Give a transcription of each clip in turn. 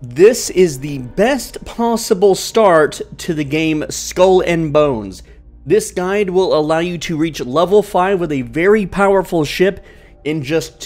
This is the best possible start to the game Skull and Bones. This guide will allow you to reach level 5 with a very powerful ship in just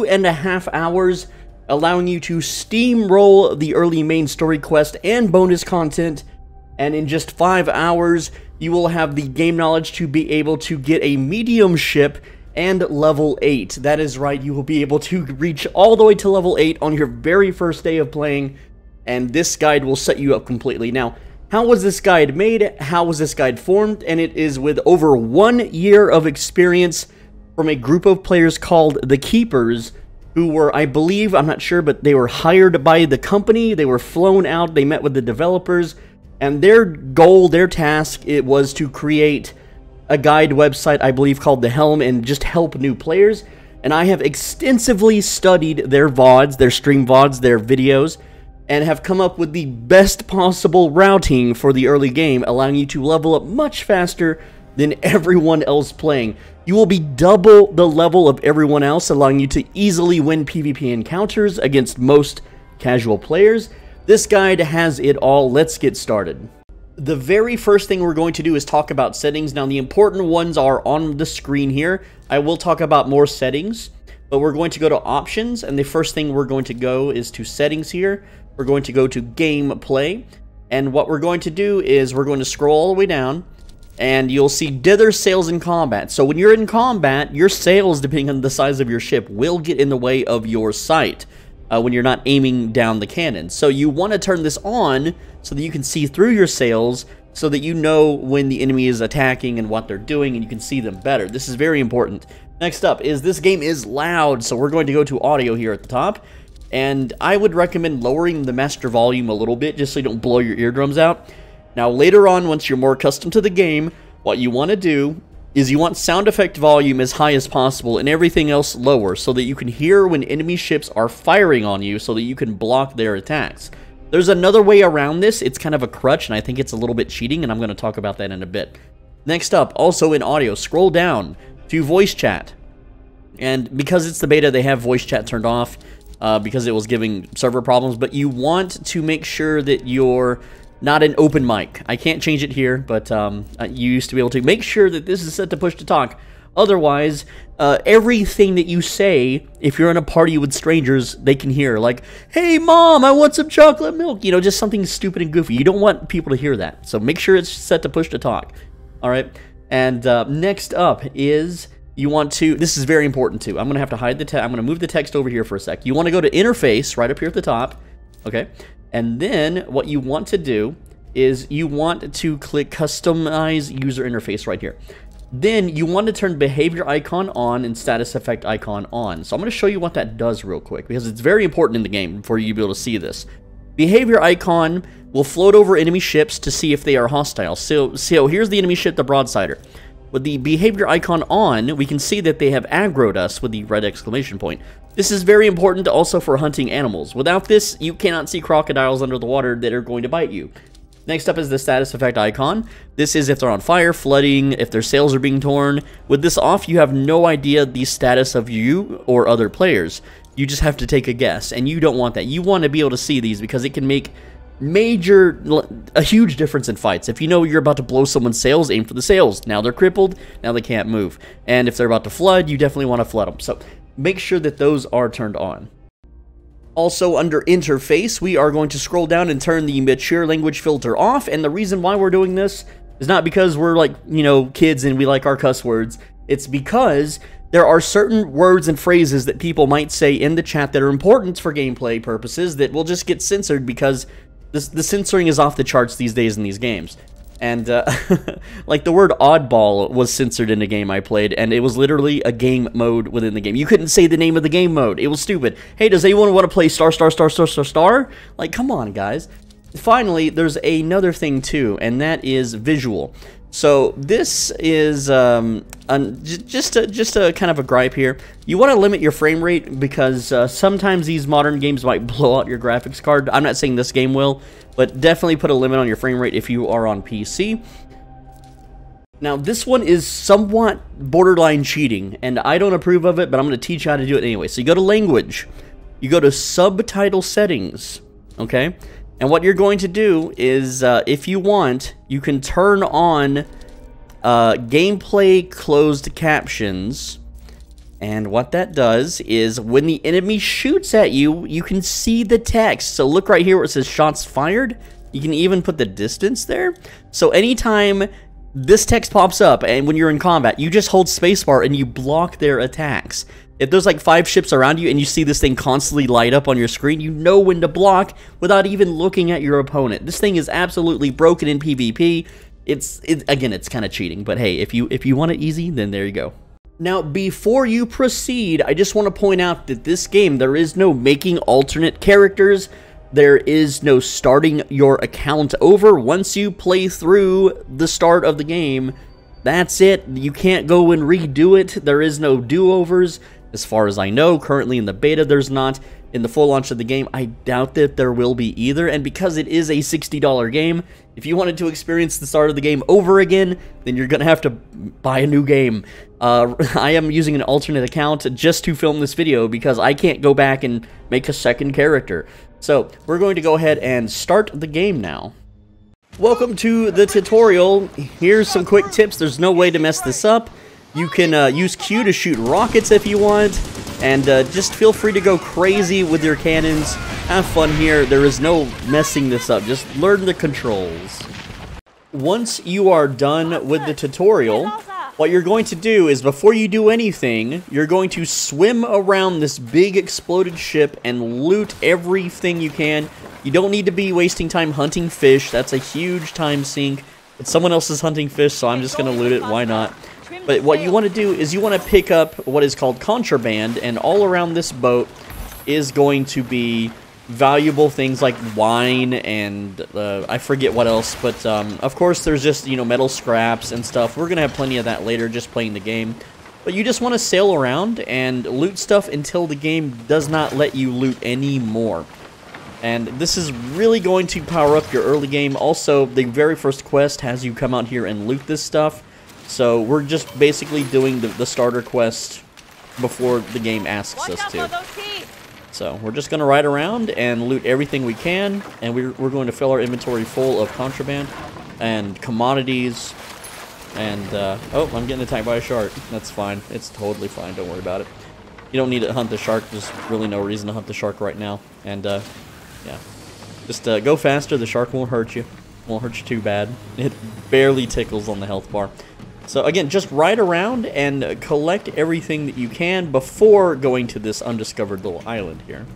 2.5 hours, allowing you to steamroll the early main story quest and bonus content, and in just 5 hours, you will have the game knowledge to be able to get a medium ship and level 8. That is right, you will be able to reach all the way to level 8 on your very first day of playing, and this guide will set you up completely. Now, how was this guide made? How was this guide formed? And it is with over 1 year of experience from a group of players called the Keepers, who were, I believe, I'm not sure, but they were hired by the company, they were flown out, they met with the developers, and their goal, their task, it was to create a guide website, I believe, called The Helm, and just help new players. And I have extensively studied their VODs, their stream VODs, their videos, and have come up with the best possible routing for the early game, allowing you to level up much faster than everyone else playing. You will be double the level of everyone else, allowing you to easily win PvP encounters against most casual players. This guide has it all. Let's get started. The very first thing we're going to do is talk about settings. Now, the important ones are on the screen here. I will talk about more settings, but we're going to go to options, and the first thing we're going to go is to settings here. We're going to go to gameplay, and what we're going to do is we're going to scroll all the way down, and you'll see dither sails in combat. So when you're in combat, your sails, depending on the size of your ship, will get in the way of your sight when you're not aiming down the cannon. So you want to turn this on so that you can see through your sails, so that you know when the enemy is attacking and what they're doing, and you can see them better. This is very important. Next up is this game is loud, so we're going to go to audio here at the top. And I would recommend lowering the master volume a little bit, just so you don't blow your eardrums out. Now, later on, once you're more accustomed to the game, what you want to do is you want sound effect volume as high as possible and everything else lower, so that you can hear when enemy ships are firing on you, so that you can block their attacks. There's another way around this. It's kind of a crutch, and I think it's a little bit cheating, and I'm going to talk about that in a bit. Next up, also in audio, scroll down to voice chat. And because it's the beta, they have voice chat turned off, because it was giving server problems, but you want to make sure that you're not an open mic. I can't change it here, but you used to be able to. Make sure that this is set to push to talk. Otherwise, everything that you say, if you're in a party with strangers, they can hear. Like, hey, Mom, I want some chocolate milk. You know, just something stupid and goofy. You don't want people to hear that. So make sure it's set to push to talk. All right? And next up is... you want to, this is very important too. I'm going to have to hide the text. I'm going to move the text over here for a sec. You want to go to interface right up here at the top. Okay. And then what you want to do is you want to click customize user interface right here. Then you want to turn behavior icon on and status effect icon on. So I'm going to show you what that does real quick, because it's very important in the game for you to be able to see this. Behavior icon will float over enemy ships to see if they are hostile. So here's the enemy ship, the broadsider. With the behavior icon on, we can see that they have aggroed us with the red exclamation point. This is very important also for hunting animals. Without this, you cannot see crocodiles under the water that are going to bite you. Next up is the status effect icon. This is if they're on fire, flooding, if their sails are being torn. With this off, you have no idea the status of you or other players. You just have to take a guess, and you don't want that. You want to be able to see these because it can make a huge difference in fights. If you know you're about to blow someone's sails, aim for the sails. Now they're crippled, now they can't move. And if they're about to flood, you definitely want to flood them. So make sure that those are turned on. Also, under interface, we are going to scroll down and turn the mature language filter off. And the reason why we're doing this is not because we're like, you know, kids and we like our cuss words. It's because there are certain words and phrases that people might say in the chat that are important for gameplay purposes that will just get censored because the censoring is off the charts these days in these games. And, like, the word oddball was censored in a game I played, and it was literally a game mode within the game. You couldn't say the name of the game mode. It was stupid. Hey, does anyone want to play star, star, star, star, star, star? Like, come on, guys. Finally, there's another thing, too, and that is visual. So this is just a kind of a gripe here. You want to limit your frame rate because sometimes these modern games might blow out your graphics card. I'm not saying this game will, but definitely put a limit on your frame rate if you are on PC. Now, this one is somewhat borderline cheating, and I don't approve of it, but I'm going to teach you how to do it anyway. So you go to language, you go to subtitle settings, okay? And what you're going to do is, if you want, you can turn on gameplay closed captions. And what that does is when the enemy shoots at you, you can see the text. So look right here where it says shots fired. You can even put the distance there. So anytime this text pops up and when you're in combat, you just hold spacebar and you block their attacks. If there's like 5 ships around you and you see this thing constantly light up on your screen, you know when to block without even looking at your opponent. This thing is absolutely broken in PvP. Again, it's kind of cheating, but hey, if you want it easy, then there you go. Now, before you proceed, I just want to point out that this game, there is no making alternate characters. There is no starting your account over. Once you play through the start of the game, that's it. You can't go and redo it. There is no do-overs. As far as I know, currently in the beta, there's not. In the full launch of the game, I doubt that there will be either. And because it is a $60 game, if you wanted to experience the start of the game over again, then you're going to have to buy a new game. I am using an alternate account just to film this video because I can't go back and make a second character. So we're going to go ahead and start the game now. Welcome to the tutorial. Here's some quick tips. There's no way to mess this up. You can use Q to shoot rockets if you want, and just feel free to go crazy with your cannons. Have fun here. There is no messing this up. Just learn the controls. Once you are done with the tutorial, what you're going to do is before you do anything, you're going to swim around this big exploded ship and loot everything you can. You don't need to be wasting time hunting fish. That's a huge time sink. But someone else is hunting fish, so I'm just going to loot it. Why not? But what you want to do is you want to pick up what is called contraband, and all around this boat is going to be valuable things like wine and I forget what else, but of course there's just, you know, metal scraps and stuff. We're going to have plenty of that later just playing the game. But you just want to sail around and loot stuff until the game does not let you loot anymore. And this is really going to power up your early game. Also, the very first quest has you come out here and loot this stuff. So we're just basically doing the starter quest before the game asks us to. So we're just going to ride around and loot everything we can, and we're going to fill our inventory full of contraband and commodities. And, oh, I'm getting attacked by a shark. That's fine. It's totally fine. Don't worry about it. You don't need to hunt the shark. There's really no reason to hunt the shark right now. And, yeah. Just go faster. The shark won't hurt you. Won't hurt you too bad. It barely tickles on the health bar. So again, just ride around and collect everything that you can before going to this undiscovered little island here.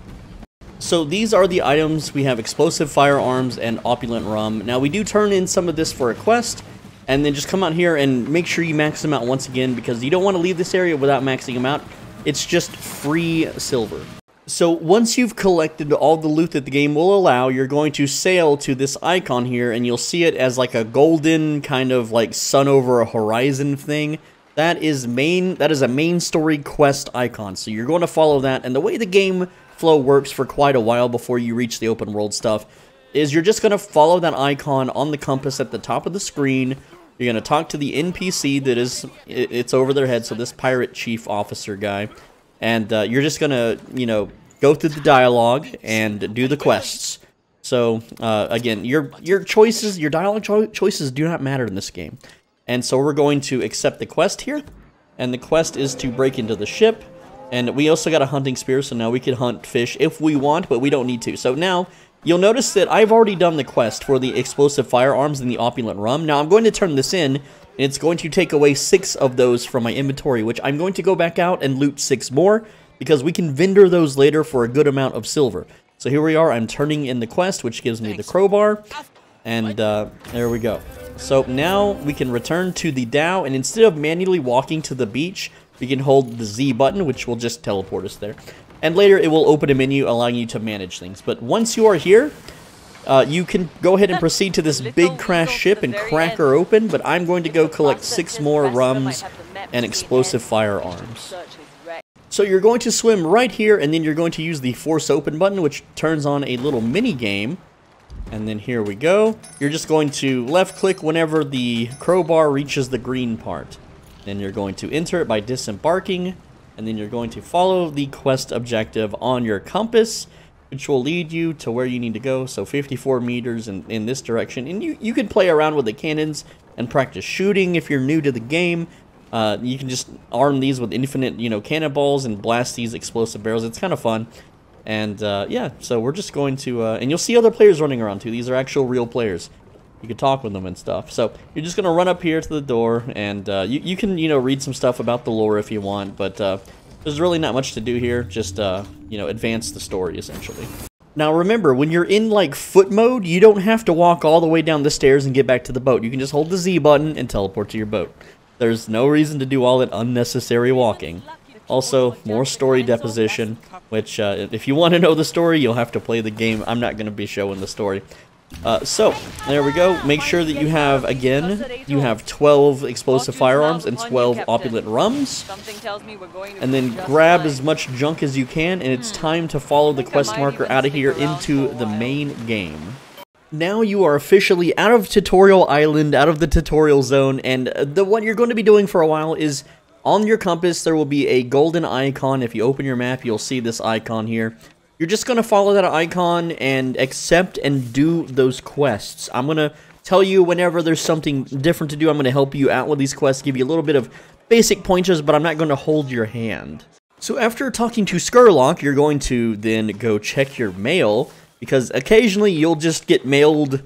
So these are the items. We have explosive firearms and opulent rum. Now we do turn in some of this for a quest, and then just come out here and make sure you max them out once again, because you don't want to leave this area without maxing them out. It's just free silver. So once you've collected all the loot that the game will allow, you're going to sail to this icon here, and you'll see it as like a golden kind of like sun over a horizon thing. That is a main story quest icon. So you're going to follow that, and the way the game flow works for quite a while before you reach the open world stuff is you're just going to follow that icon on the compass at the top of the screen. You're going to talk to the NPC that is, it's over their head, so this pirate chief officer guy. And you're just going to, you know, go through the dialogue and do the quests. So, again, your choices, your dialogue choices do not matter in this game. And so we're going to accept the quest here. And the quest is to break into the ship. And we also got a hunting spear, so now we can hunt fish if we want, but we don't need to. So now, you'll notice that I've already done the quest for the explosive firearms and the opulent rum. Now, I'm going to turn this in, and it's going to take away 6 of those from my inventory, which I'm going to go back out and loot 6 more, because we can vendor those later for a good amount of silver. So here we are, I'm turning in the quest, which gives me the crowbar, and there we go. So now we can return to the dhow, and instead of manually walking to the beach, we can hold the Z button, which will just teleport us there. And later it will open a menu allowing you to manage things. But once you are here, you can go ahead and proceed to this big crash ship and crack her open, but I'm going to go collect 6 more rums and explosive firearms. So you're going to swim right here, and then you're going to use the force open button, which turns on a little mini game. And then here we go. You're just going to left click whenever the crowbar reaches the green part. Then you're going to enter it by disembarking, and then you're going to follow the quest objective on your compass. which will lead you to where you need to go. So 54 meters in this direction. And you can play around with the cannons and practice shooting if you're new to the game. You can just arm these with infinite, cannonballs and blast these explosive barrels. It's kind of fun. And, yeah, so we're just going to, and you'll see other players running around, too. These are actual real players. You can talk with them and stuff. So you're just going to run up here to the door, and you can, read some stuff about the lore if you want. But there's really not much to do here. Just, advance the story, essentially. Now, remember, when you're in, foot mode, you don't have to walk all the way down the stairs and get back to the boat. You can just hold the Z button and teleport to your boat. There's no reason to do all that unnecessary walking. Also, more story deposition, which, if you want to know the story, you'll have to play the game. I'm not going to be showing the story. So, there we go. Make sure that you have, again, you have 12 explosive firearms and 12 opulent rums. And then grab as much junk as you can, and it's time to follow the quest marker out of here into the main game. Now you are officially out of Tutorial Island, out of the tutorial zone, and what you're going to be doing for a while is, on your compass, there will be a golden icon. If you open your map, you'll see this icon here. You're just going to follow that icon and accept and do those quests. I'm going to tell you whenever there's something different to do. I'm going to help you out with these quests, give you a little bit of basic pointers, but I'm not going to hold your hand. So after talking to Skurlock, you're going to then go check your mail, because occasionally you'll just get mailed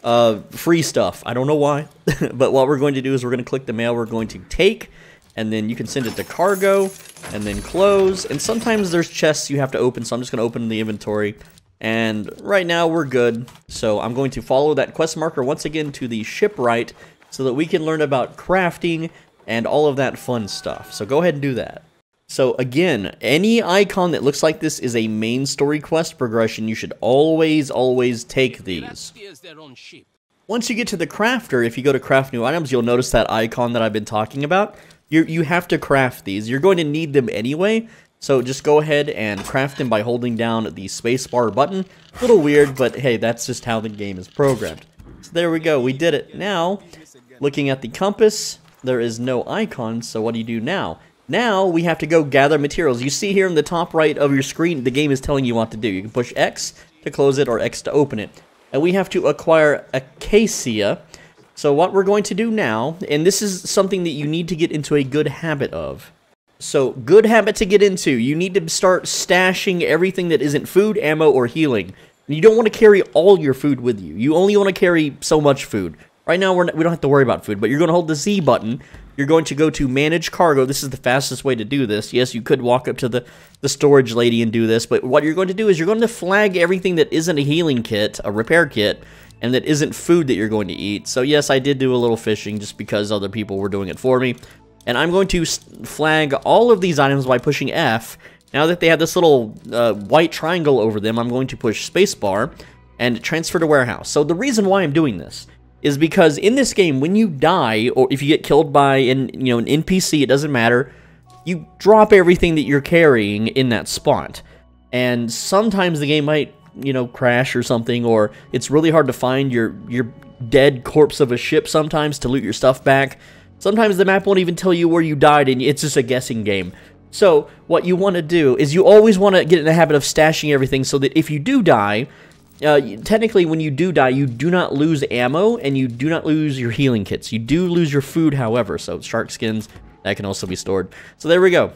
free stuff. I don't know why, but what we're going to do is we're going to click the mail. We're going to take, and then you can send it to cargo, and then close, and sometimes there's chests you have to open, so I'm just going to open the inventory, and right now we're good. So I'm going to follow that quest marker once again to the shipwright, so that we can learn about crafting and all of that fun stuff. So go ahead and do that. So again, any icon that looks like this is a main story quest progression. You should always take these. Once you get to the crafter, if you go to craft new items, you'll notice that icon that I've been talking about. You have to craft these. You're going to need them anyway, so just go ahead and craft them by holding down the spacebar button. A little weird, but hey, that's just how the game is programmed. So there we go, we did it. Now, looking at the compass, there is no icon, so what do you do now? Now, we have to go gather materials. You see here in the top right of your screen, the game is telling you what to do. You can push X to close it or X to open it. And we have to acquire acacia. So what we're going to do now, and this is something that you need to get into a good habit of. So, good habit to get into. You need to start stashing everything that isn't food, ammo, or healing. You don't want to carry all your food with you. You only want to carry so much food. Right now, we don't have to worry about food, but you're going to hold the Z button. You're going to go to Manage Cargo. This is the fastest way to do this. Yes, you could walk up to the storage lady and do this, but what you're going to do is you're going to flag everything that isn't a healing kit, a repair kit, and that isn't food that you're going to eat. So yes, I did do a little fishing just because other people were doing it for me. And I'm going to flag all of these items by pushing F. Now that they have this little white triangle over them, I'm going to push spacebar and transfer to warehouse. So the reason why I'm doing this is because in this game, when you die, or if you get killed by an NPC, it doesn't matter, you drop everything that you're carrying in that spot. And sometimes the game might crash or something, or it's really hard to find your dead corpse of a ship sometimes to loot your stuff back. Sometimes the map won't even tell you where you died, and it's just a guessing game. So what you want to do is you always want to get in the habit of stashing everything so that if you do die, technically when you do die, you do not lose ammo, and you do not lose your healing kits. You do lose your food, however, so shark skins, that can also be stored. So there we go.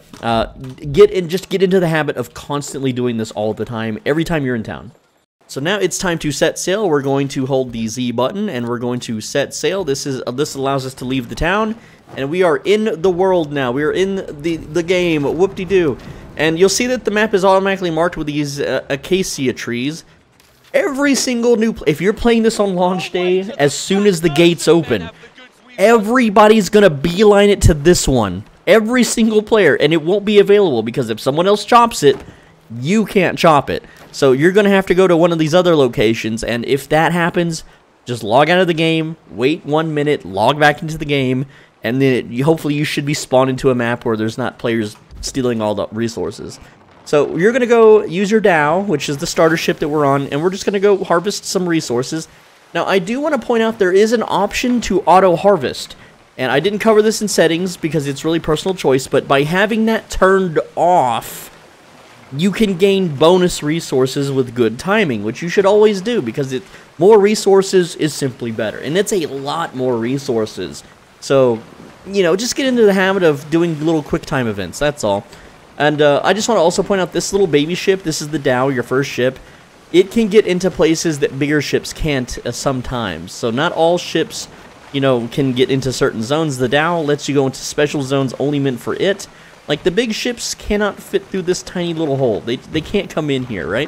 Just get into the habit of constantly doing this all the time, every time you're in town. So now it's time to set sail. We're going to hold the Z button, and we're going to set sail. This allows us to leave the town, and we are in the world now. We are in the game. Whoop-de-doo. And you'll see that the map is automatically marked with these acacia trees. Every single if you're playing this on launch day, as soon as the gates open, everybody's gonna beeline it to this one. Every single player, and it won't be available because if someone else chops it, you can't chop it. So you're gonna have to go to one of these other locations, and if that happens, just log out of the game, wait 1 minute, log back into the game, and then hopefully you should be spawned into a map where there's not players stealing all the resources. So you're gonna go use your dhow, which is the starter ship that we're on, and we're just gonna go harvest some resources. Now, I do want to point out there is an option to auto-harvest, and I didn't cover this in settings because it's really personal choice, but by having that turned off, you can gain bonus resources with good timing, which you should always do, because more resources is simply better, and it's a lot more resources. So, you know, just get into the habit of doing little quick time events, that's all. And I just want to also point out this little baby ship. This is the Dow, your first ship. It can get into places that bigger ships can't sometimes. So not all ships, you know, can get into certain zones. The Dow lets you go into special zones only meant for it. Like, the big ships cannot fit through this tiny little hole. They can't come in here, right?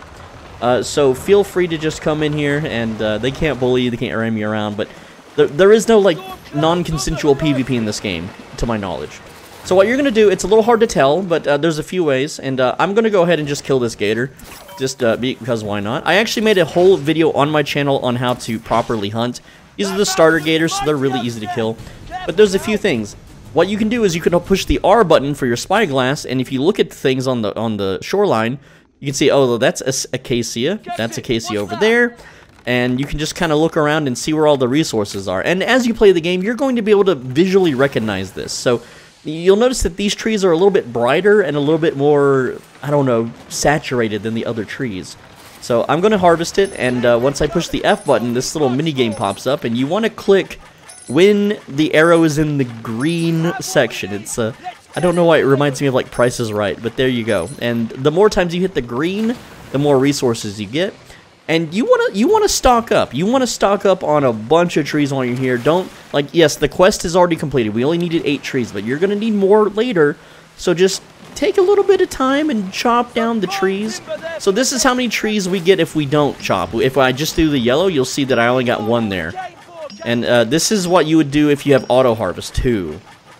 So feel free to just come in here, and they can't bully you, they can't ram you around. But there is no, like, non-consensual PvP in this game, to my knowledge. So what you're going to do, it's a little hard to tell, but there's a few ways, and I'm going to go ahead and just kill this gator, just because why not? I actually made a whole video on my channel on how to properly hunt. These are the starter gators, so they're really easy to kill, but there's a few things. What you can do is you can push the R button for your spyglass, and if you look at the things on the shoreline, you can see, oh, that's acacia, that's acacia over there, and you can just kind of look around and see where all the resources are. And as you play the game, you're going to be able to visually recognize this, so you'll notice that these trees are a little bit brighter and a little bit more, I don't know, saturated than the other trees. So I'm going to harvest it, and once I push the F button, this little mini game pops up, and you want to click when the arrow is in the green section. It's I don't know why it reminds me of like Price is Right, but there you go. And the more times you hit the green, the more resources you get. And you want to stock up. You want to stock up on a bunch of trees while you're here. Don't, like, yes, the quest is already completed. We only needed 8 trees, but you're going to need more later. So just take a little bit of time and chop down the trees. So this is how many trees we get if we don't chop. If I just do the yellow, you'll see that I only got 1 there. And this is what you would do if you have auto harvest too.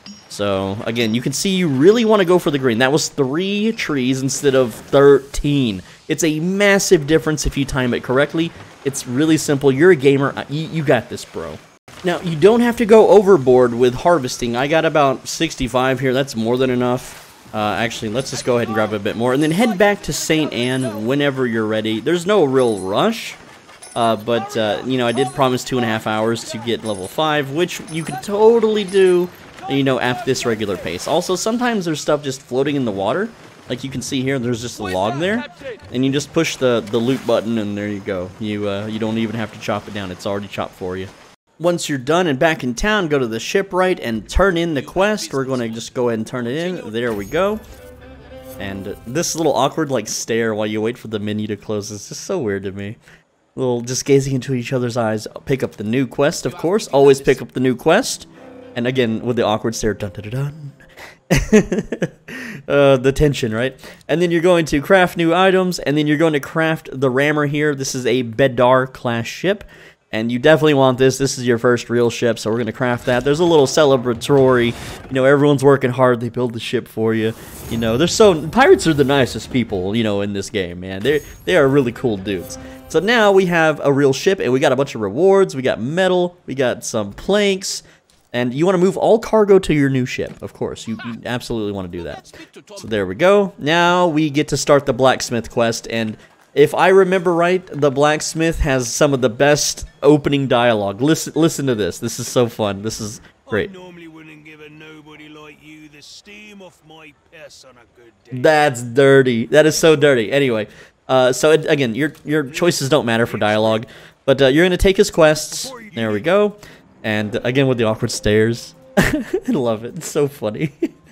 So again, you can see you really want to go for the green. That was 3 trees instead of 13. It's a massive difference if you time it correctly. It's really simple. You're a gamer. You got this, bro. Now, you don't have to go overboard with harvesting. I got about 65 here. That's more than enough. Actually, let's just go ahead and grab a bit more. And then head back to St. Anne whenever you're ready. There's no real rush. But you know, I did promise 2.5 hours to get level 5, which you could totally do, you know, at this regular pace. Also, sometimes there's stuff just floating in the water. Like you can see here, there's just a log there, and you just push the loot button, and there you go. You don't even have to chop it down; it's already chopped for you. Once you're done and back in town, go to the shipwright and turn in the quest. We're going to just go ahead and turn it in. There we go. And this little awkward like stare while you wait for the menu to close is just so weird to me. Little just gazing into each other's eyes. Pick up the new quest, of course. Always pick up the new quest. And again, with the awkward stare, dun dun dun dun. The tension, right? And then you're going to craft new items, and then you're going to craft the rammer here. This is a Bedar class ship, and you definitely want this. This is your first real ship, so we're going to craft that. There's a little celebratory, you know, everyone's working hard. They build the ship for you. You know, pirates are the nicest people, you know, in this game, man. They are really cool dudes. So now we have a real ship, and we got a bunch of rewards. We got metal. We got some planks. And you want to move all cargo to your new ship, of course. You absolutely want to do that. So there we go. Now we get to start the blacksmith quest. And if I remember right, the blacksmith has some of the best opening dialogue. Listen to this. This is so fun. This is great. I normally wouldn't give a nobody like you the steam off my piss on a good day. That's dirty. That is so dirty. Anyway, so again, your choices don't matter for dialogue. But you're going to take his quests. There we go. And again with the awkward stares. I love it. It's so funny.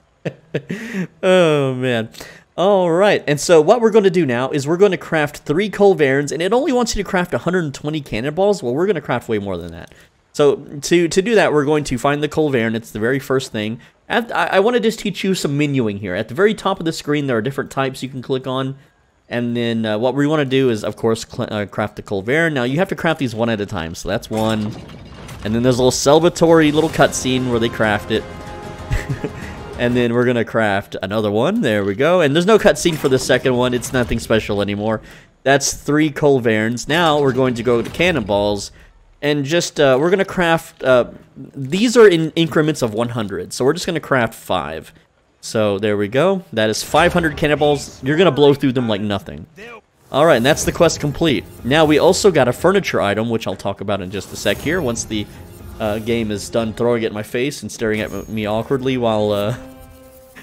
Oh, man. Alright, and so what we're going to do now is we're going to craft 3 culverins, and it only wants you to craft 120 cannonballs. Well, we're going to craft way more than that. So to do that, we're going to find the culverin. It's the very first thing. I want to just teach you some menuing here. At the very top of the screen, there are different types you can click on. And then what we want to do is, of course, craft the culverin. Now, you have to craft these one at a time. So that's one. And then there's a little celebratory little cutscene where they craft it. And then we're going to craft another one. There we go. And there's no cutscene for the second one. It's nothing special anymore. That's 3 culverins. Now we're going to go to cannonballs. And just, we're going to craft, these are in increments of 100. So we're just going to craft 5. So there we go. That is 500 cannonballs. You're going to blow through them like nothing. Alright, and that's the quest complete. Now we also got a furniture item, which I'll talk about in just a sec here, once the game is done throwing it in my face and staring at me awkwardly while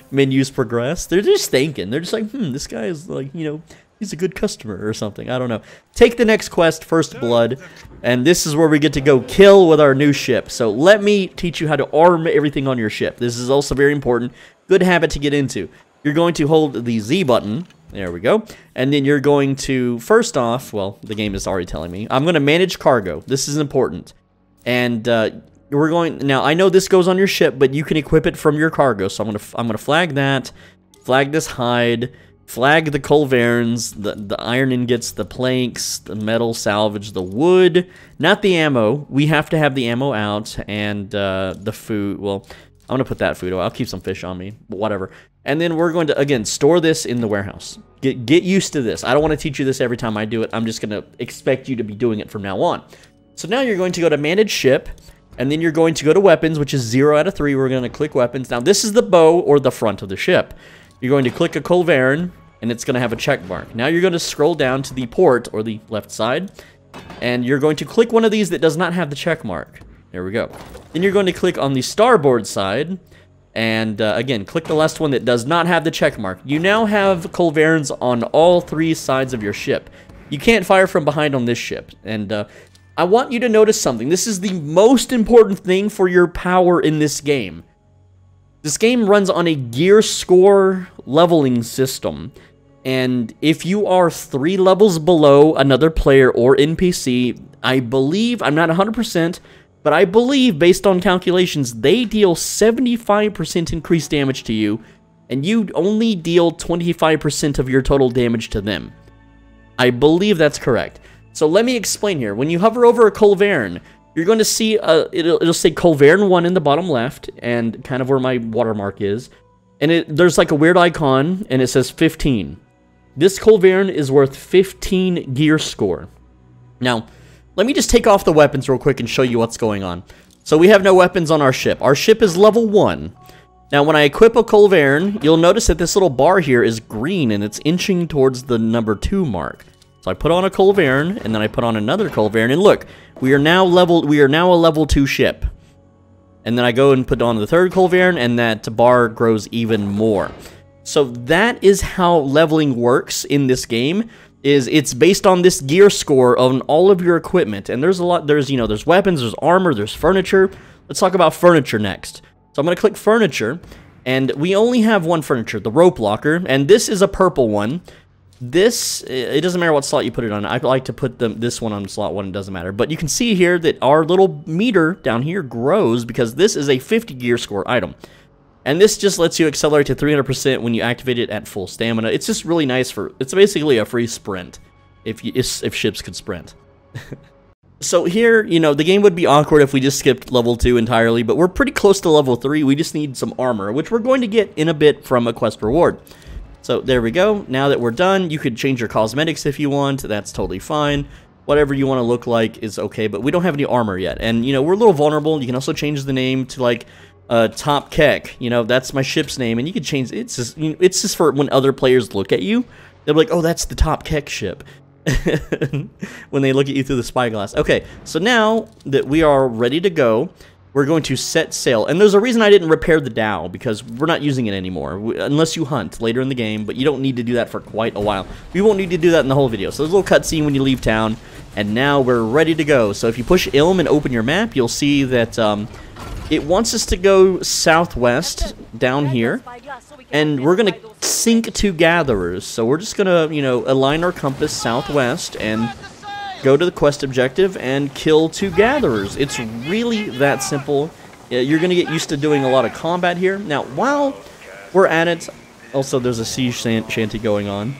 menus progress. They're just thinking. They're just like, this guy is like, you know, he's a good customer or something. I don't know. Take the next quest, First Blood, and this is where we get to go kill with our new ship. So let me teach you how to arm everything on your ship. This is also very important. Good habit to get into. You're going to hold the Z button. There we go. And then you're going to, first off, well, the game is already telling me, I'm going to manage cargo. This is important. And we're going, now I know this goes on your ship, but you can equip it from your cargo. So I'm going to flag that, flag this hide, flag the culverins, the iron ingots, the planks, the metal salvage, the wood, not the ammo. We have to have the ammo out, and the food, well, I'm going to put that food away. I'll keep some fish on me, but whatever. And then we're going to, again, store this in the warehouse. Get used to this. I don't want to teach you this every time I do it. I'm just going to expect you to be doing it from now on. So now you're going to go to Manage Ship, and then you're going to go to Weapons, which is 0 out of 3. We're going to click Weapons. Now, this is the bow or the front of the ship. You're going to click a culverin, and it's going to have a check mark. Now you're going to scroll down to the port, or the left side, and you're going to click one of these that does not have the check mark. There we go. Then you're going to click on the starboard side, and again, click the last one that does not have the check mark. You now have culverins on all 3 sides of your ship. You can't fire from behind on this ship, and I want you to notice something. This is the most important thing for your power in this game. This game runs on a gear score leveling system, and if you are 3 levels below another player or NPC, I believe, I'm not 100%, but I believe, based on calculations, they deal 75% increased damage to you, and you only deal 25% of your total damage to them. I believe that's correct. So let me explain here. When you hover over a culverin, you're going to see, it'll say culverin 1 in the bottom left, and kind of where my watermark is. And there's like a weird icon, and it says 15. This culverin is worth 15 gear score. Now, let me just take off the weapons real quick and show you what's going on. So we have no weapons on our ship. Our ship is level 1. Now, when I equip a culverin, you'll notice that this little bar here is green, and it's inching towards the number 2 mark. So I put on a culverin, and then I put on another culverin, and look, we are now a level 2 ship. And then I go and put on the third culverin, and that bar grows even more. So that is how leveling works in this game. It's based on this gear score on all of your equipment, and there's a lot. There's weapons, there's armor, there's furniture. Let's talk about furniture next. So I'm going to click furniture, and we only have one furniture, the rope locker, and this is a purple one. This, it doesn't matter what slot you put it on. I like to put this one on slot 1, it doesn't matter. But you can see here that our little meter down here grows because this is a 50 gear score item. And this just lets you accelerate to 300% when you activate it at full stamina. It's just really nice it's basically a free sprint, if ships could sprint. So here, the game would be awkward if we just skipped level 2 entirely, but we're pretty close to level 3. We just need some armor, which we're going to get in a bit from a quest reward. So there we go. Now that we're done, you could change your cosmetics if you want. That's totally fine. Whatever you want to look like is okay, but we don't have any armor yet. And, we're a little vulnerable. You can also change the name to, like, Top Keck. That's my ship's name, and you can change it's just for when other players look at you, they'll be like, oh, that's the Top Keck ship. When they look at you through the spyglass. Okay, so now that we are ready to go, we're going to set sail. And there's a reason I didn't repair the dhow, because we're not using it anymore, unless you hunt later in the game, but you don't need to do that for quite a while. We won't need to do that in the whole video. So there's a little cutscene when you leave town, and now we're ready to go. So if you push Ilm and open your map, you'll see that it wants us to go southwest down here, and we're going to sink 2 gatherers. So we're just going to, align our compass southwest and go to the quest objective and kill 2 gatherers. It's really that simple. You're going to get used to doing a lot of combat here. Now, while we're at it, also there's a siege shanty going on.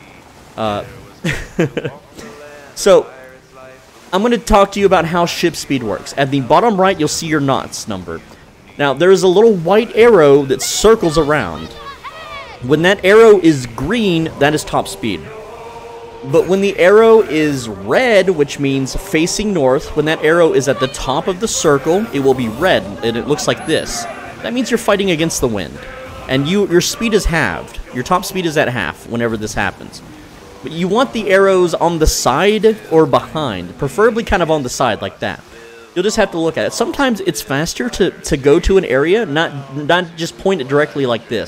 So, I'm going to talk to you about how ship speed works. At the bottom right, you'll see your knots number. Now, there is a little white arrow that circles around. When that arrow is green, that is top speed. But when the arrow is red, which means facing north, when that arrow is at the top of the circle, it will be red, and it looks like this. That means you're fighting against the wind. And your speed is halved. Your top speed is at half whenever this happens. But you want the arrows on the side or behind, preferably kind of on the side like that. You'll just have to look at it. Sometimes it's faster to go to an area, not just point it directly like this.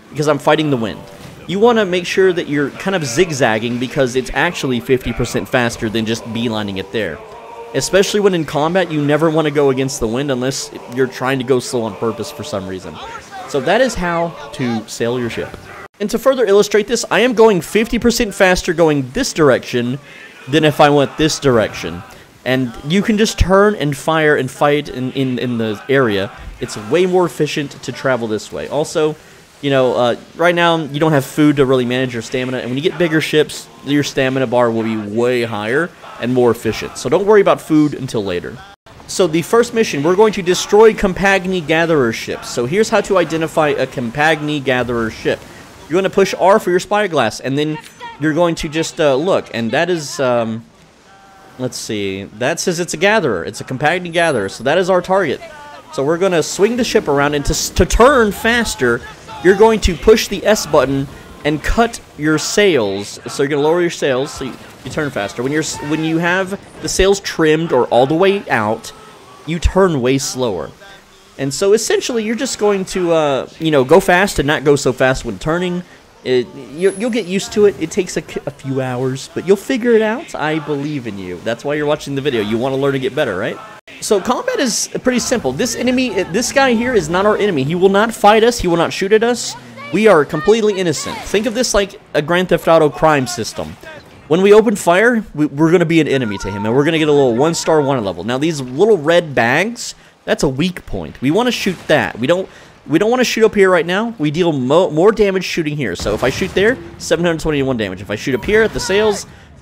because I'm fighting the wind. You want to make sure that you're kind of zigzagging because it's actually 50% faster than just beelining it there. Especially when in combat, you never want to go against the wind unless you're trying to go slow on purpose for some reason. So that is how to sail your ship. And to further illustrate this, I am going 50% faster going this direction than if I went this direction. And you can just turn and fire and fight in the area. It's way more efficient to travel this way. Also, you know, right now you don't have food to really manage your stamina. And when you get bigger ships, your stamina bar will be way higher and more efficient. So don't worry about food until later. So the first mission, we're going to destroy Compagni Gatherer ships. So here's how to identify a Compagni Gatherer ship. You're going to push R for your spyglass, and then you're going to just look, and that is, let's see, that says it's a gatherer. It's a Compagni Gatherer, so that is our target. So we're going to swing the ship around, and to turn faster, you're going to push the S button and cut your sails. So you're going to lower your sails, so you turn faster. When you have the sails trimmed or all the way out, you turn way slower. And so essentially, you're just going to, you know, go fast and not go so fast when turning. You'll get used to it. It takes a few hours, but you'll figure it out. I believe in you. That's why you're watching the video. You want to learn to get better, right? So combat is pretty simple. This guy here is not our enemy. He will not fight us. He will not shoot at us. We are completely innocent. Think of this like a Grand Theft Auto crime system. When we open fire, we're going to be an enemy to him, and we're going to get a little 1-star wanted level. Now, these little red bags, that's a weak point. We want to shoot that. We don't want to shoot up here right now. We deal more damage shooting here. So if I shoot there, 721 damage. If I shoot up here at the sails,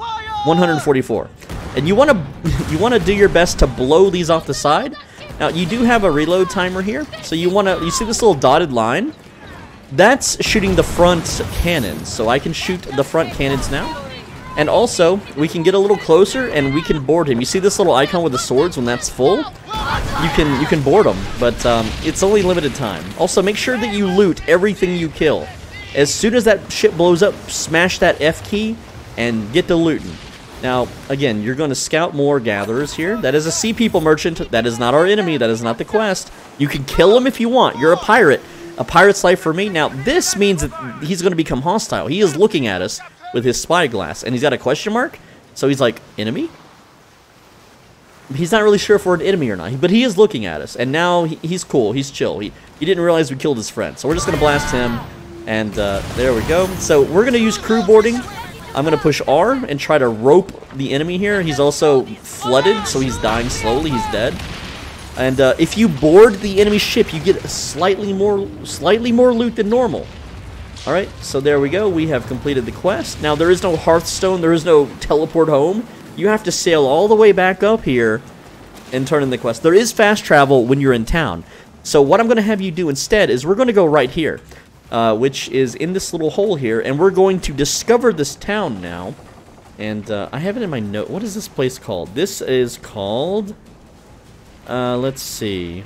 144. And you want to do your best to blow these off the side. Now, you do have a reload timer here. So you see this little dotted line? That's shooting the front cannons. So I can shoot the front cannons now. And also, we can get a little closer and we can board him. You see this little icon with the swords when that's full? You can board him, but it's only limited time. Also, make sure that you loot everything you kill. As soon as that ship blows up, smash that F key and get to looting. Now, again, you're going to scout more gatherers here. That is a sea people merchant. That is not our enemy. That is not the quest. You can kill him if you want. You're a pirate. A pirate's life for me. Now, this means that he's going to become hostile. He is looking at us with his spyglass, and he's got a question mark, so he's like, enemy? He's not really sure if we're an enemy or not, but he is looking at us, and now he's cool, he's chill. He didn't realize we killed his friend, so we're just going to blast him, and there we go. So we're going to use crew boarding. I'm going to push R and try to rope the enemy here. He's also flooded, so he's dying slowly, he's dead. And if you board the enemy ship, you get slightly more loot than normal. Alright, so there we go. We have completed the quest. Now, there is no Hearthstone. There is no teleport home. You have to sail all the way back up here and turn in the quest. There is fast travel when you're in town. So what I'm going to have you do instead is we're going to go right here, which is in this little hole here, and we're going to discover this town now. And I have it in my note. What is this place called? This is called, let's see,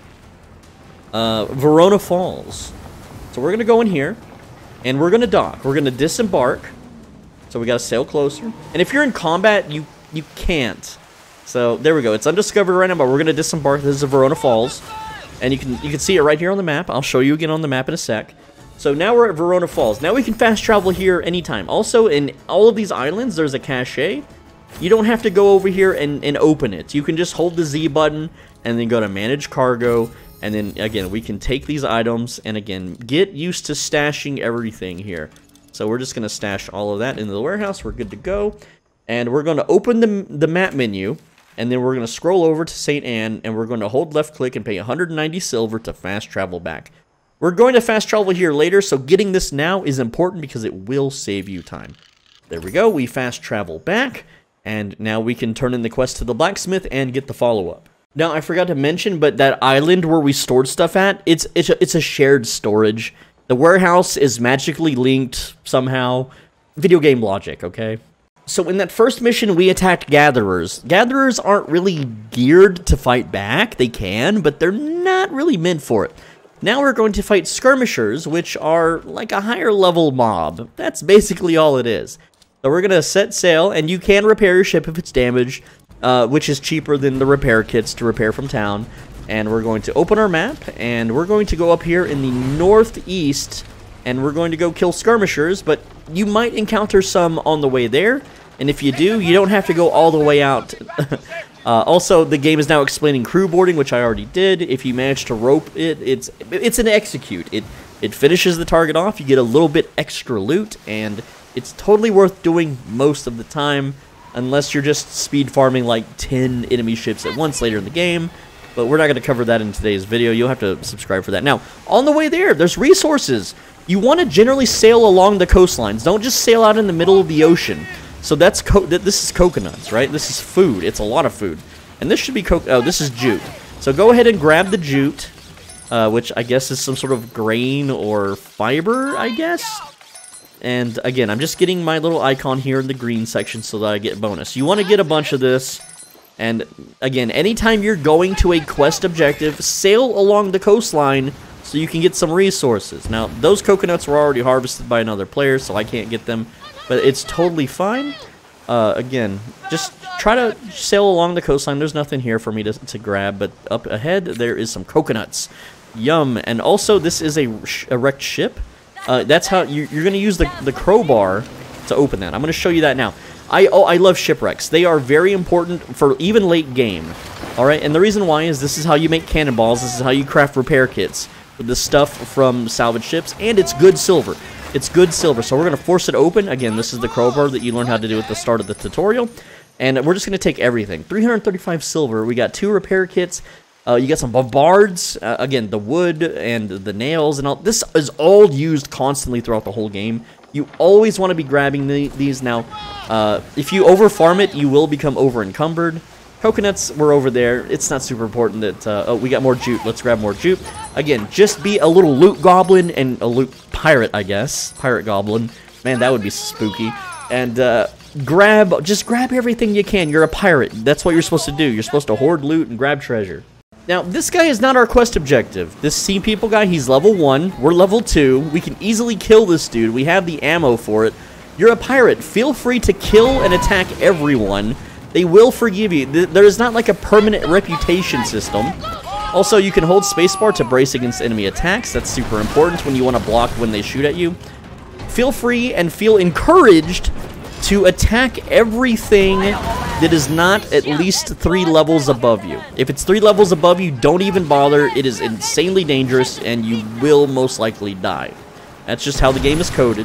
Verona Falls. So we're going to go in here. And we're going to dock. We're going to disembark. So we got to sail closer. And if you're in combat, you can't. So there we go. It's undiscovered right now, but we're going to disembark. This is Verona Falls. And you can see it right here on the map. I'll show you again on the map in a sec. So now we're at Verona Falls. Now we can fast travel here anytime. Also, in all of these islands, there's a cache. You don't have to go over here and open it. You can just hold the Z button and then go to Manage Cargo. And then, again, we can take these items and, again, get used to stashing everything here. So we're just going to stash all of that into the warehouse. We're good to go. And we're going to open the map menu. And then we're going to scroll over to St. Anne. And we're going to hold left click and pay 190 silver to fast travel back. We're going to fast travel here later. So getting this now is important because it will save you time. There we go. We fast travel back. And now we can turn in the quest to the blacksmith and get the follow-up. Now, I forgot to mention, but that island where we stored stuff at, it's a shared storage. The warehouse is magically linked somehow. Video game logic, okay? So in that first mission, we attacked gatherers. Gatherers aren't really geared to fight back. They can, but they're not really meant for it. Now we're going to fight skirmishers, which are like a higher level mob. That's basically all it is. So we're going to set sail, and you can repair your ship if it's damaged. Which is cheaper than the repair kits to repair from town. And we're going to open our map, and we're going to go up here in the northeast and we're going to go kill skirmishers, but you might encounter some on the way there, and if you do, you don't have to go all the way out. Also, the game is now explaining crew boarding, which I already did. If you manage to rope it, it's an execute. It finishes the target off, you get a little bit extra loot, and it's totally worth doing most of the time, unless you're just speed farming like 10 enemy ships at once later in the game. But we're not going to cover that in today's video. You'll have to subscribe for that. Now, on the way there's resources. You want to generally sail along the coastlines. Don't just sail out in the middle of the ocean. So this is coconuts, right? This is food. It's a lot of food. And this should be this is jute. So go ahead and grab the jute, which I guess is some sort of grain or fiber, I guess. And again, I'm just getting my little icon here in the green section so that I get bonus. You want to get a bunch of this. And again, anytime you're going to a quest objective, sail along the coastline so you can get some resources. Now, those coconuts were already harvested by another player, so I can't get them, but it's totally fine. Again, just try to sail along the coastline. There's nothing here for me to grab, but up ahead, there is some coconuts. Yum. And also, this is a wrecked ship. That's how you're going to use the crowbar to open that. I'm going to show you that now. I love shipwrecks. They are very important for even late game. Alright, and the reason why is this is how you make cannonballs, this is how you craft repair kits with the stuff from salvage ships, and it's good silver. It's good silver, so we're going to force it open. Again, this is the crowbar that you learned how to do at the start of the tutorial, and we're just going to take everything. 335 silver, we got 2 repair kits, you got some bombards, again, the wood and the nails and all. This is all used constantly throughout the whole game. You always want to be grabbing these now. If you over-farm it, you will become over-encumbered. Coconuts were over there. It's not super important that... oh, we got more jute. Let's grab more jute. Again, just be a little loot goblin and a loot pirate, I guess. Pirate goblin. Man, that would be spooky. And just grab everything you can. You're a pirate. That's what you're supposed to do. You're supposed to hoard loot and grab treasure. Now, this guy is not our quest objective. This Sea People guy, he's level 1. We're level 2. We can easily kill this dude. We have the ammo for it. You're a pirate. Feel free to kill and attack everyone. They will forgive you. There is not like a permanent reputation system. Also, you can hold spacebar to brace against enemy attacks. That's super important when you want to block when they shoot at you. Feel free and feel encouraged to attack everything that is not at least 3 levels above you. If it's 3 levels above you, don't even bother. It is insanely dangerous, and you will most likely die. That's just how the game is coded.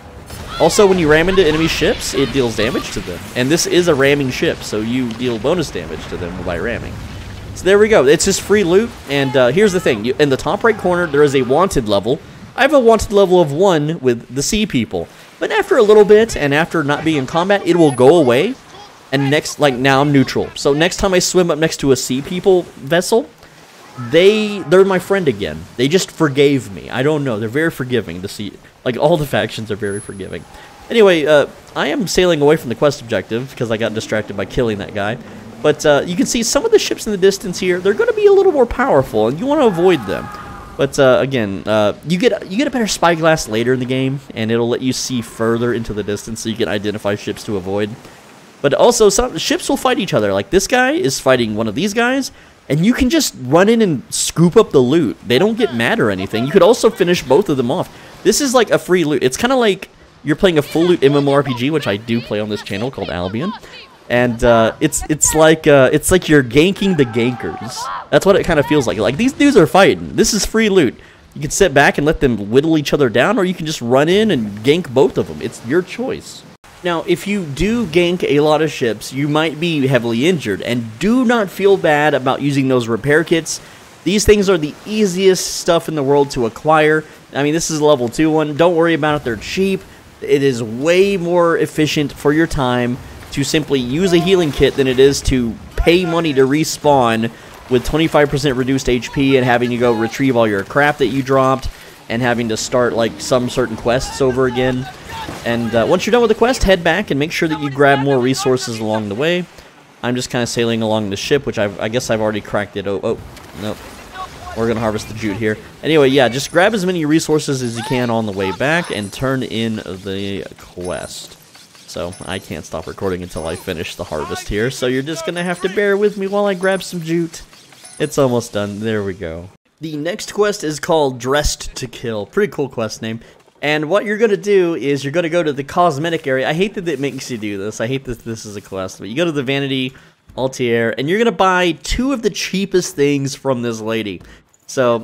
Also, when you ram into enemy ships, it deals damage to them. And this is a ramming ship, so you deal bonus damage to them by ramming. So there we go. It's just free loot, and here's the thing. In the top right corner, there is a wanted level. I have a wanted level of 1 with the Sea People. But after a little bit, and after not being in combat, it will go away. And now I'm neutral. So next time I swim up next to a Sea People vessel, they're my friend again. They just forgave me. I don't know. They're very forgiving. All the factions are very forgiving. Anyway, I am sailing away from the quest objective because I got distracted by killing that guy. But you can see some of the ships in the distance here. They're going to be a little more powerful, and you want to avoid them. But again, you get a better spyglass later in the game, and it'll let you see further into the distance so you can identify ships to avoid. But also, some ships will fight each other. Like this guy is fighting one of these guys, and you can just run in and scoop up the loot. They don't get mad or anything. You could also finish both of them off. This is like a free loot. It's kind of like you're playing a full loot MMORPG, which I do play on this channel called Albion. And it's like you're ganking the gankers. That's what it kind of feels like. Like, these dudes are fighting. This is free loot. You can sit back and let them whittle each other down, or you can just run in and gank both of them. It's your choice. Now, if you do gank a lot of ships, you might be heavily injured, and do not feel bad about using those repair kits. These things are the easiest stuff in the world to acquire. I mean, this is a level 2 one. Don't worry about it. They're cheap. It is way more efficient for your time to simply use a healing kit than it is to pay money to respawn with 25% reduced HP and having to go retrieve all your crap that you dropped and having to start like some certain quests over again. And once you're done with the quest, head back and make sure that you grab more resources along the way. I'm just kind of sailing along the ship, which I guess I've already cracked it. Oh, nope. We're going to harvest the jute here. Anyway, yeah, just grab as many resources as you can on the way back and turn in the quest. So, I can't stop recording until I finish the harvest here, so you're just going to have to bear with me while I grab some jute. It's almost done. There we go. The next quest is called Dressed to Kill. Pretty cool quest name. And what you're going to do is you're going to go to the cosmetic area. I hate that it makes you do this. I hate that this is a quest. But you go to the Vanity Altier, and you're going to buy 2 of the cheapest things from this lady. So,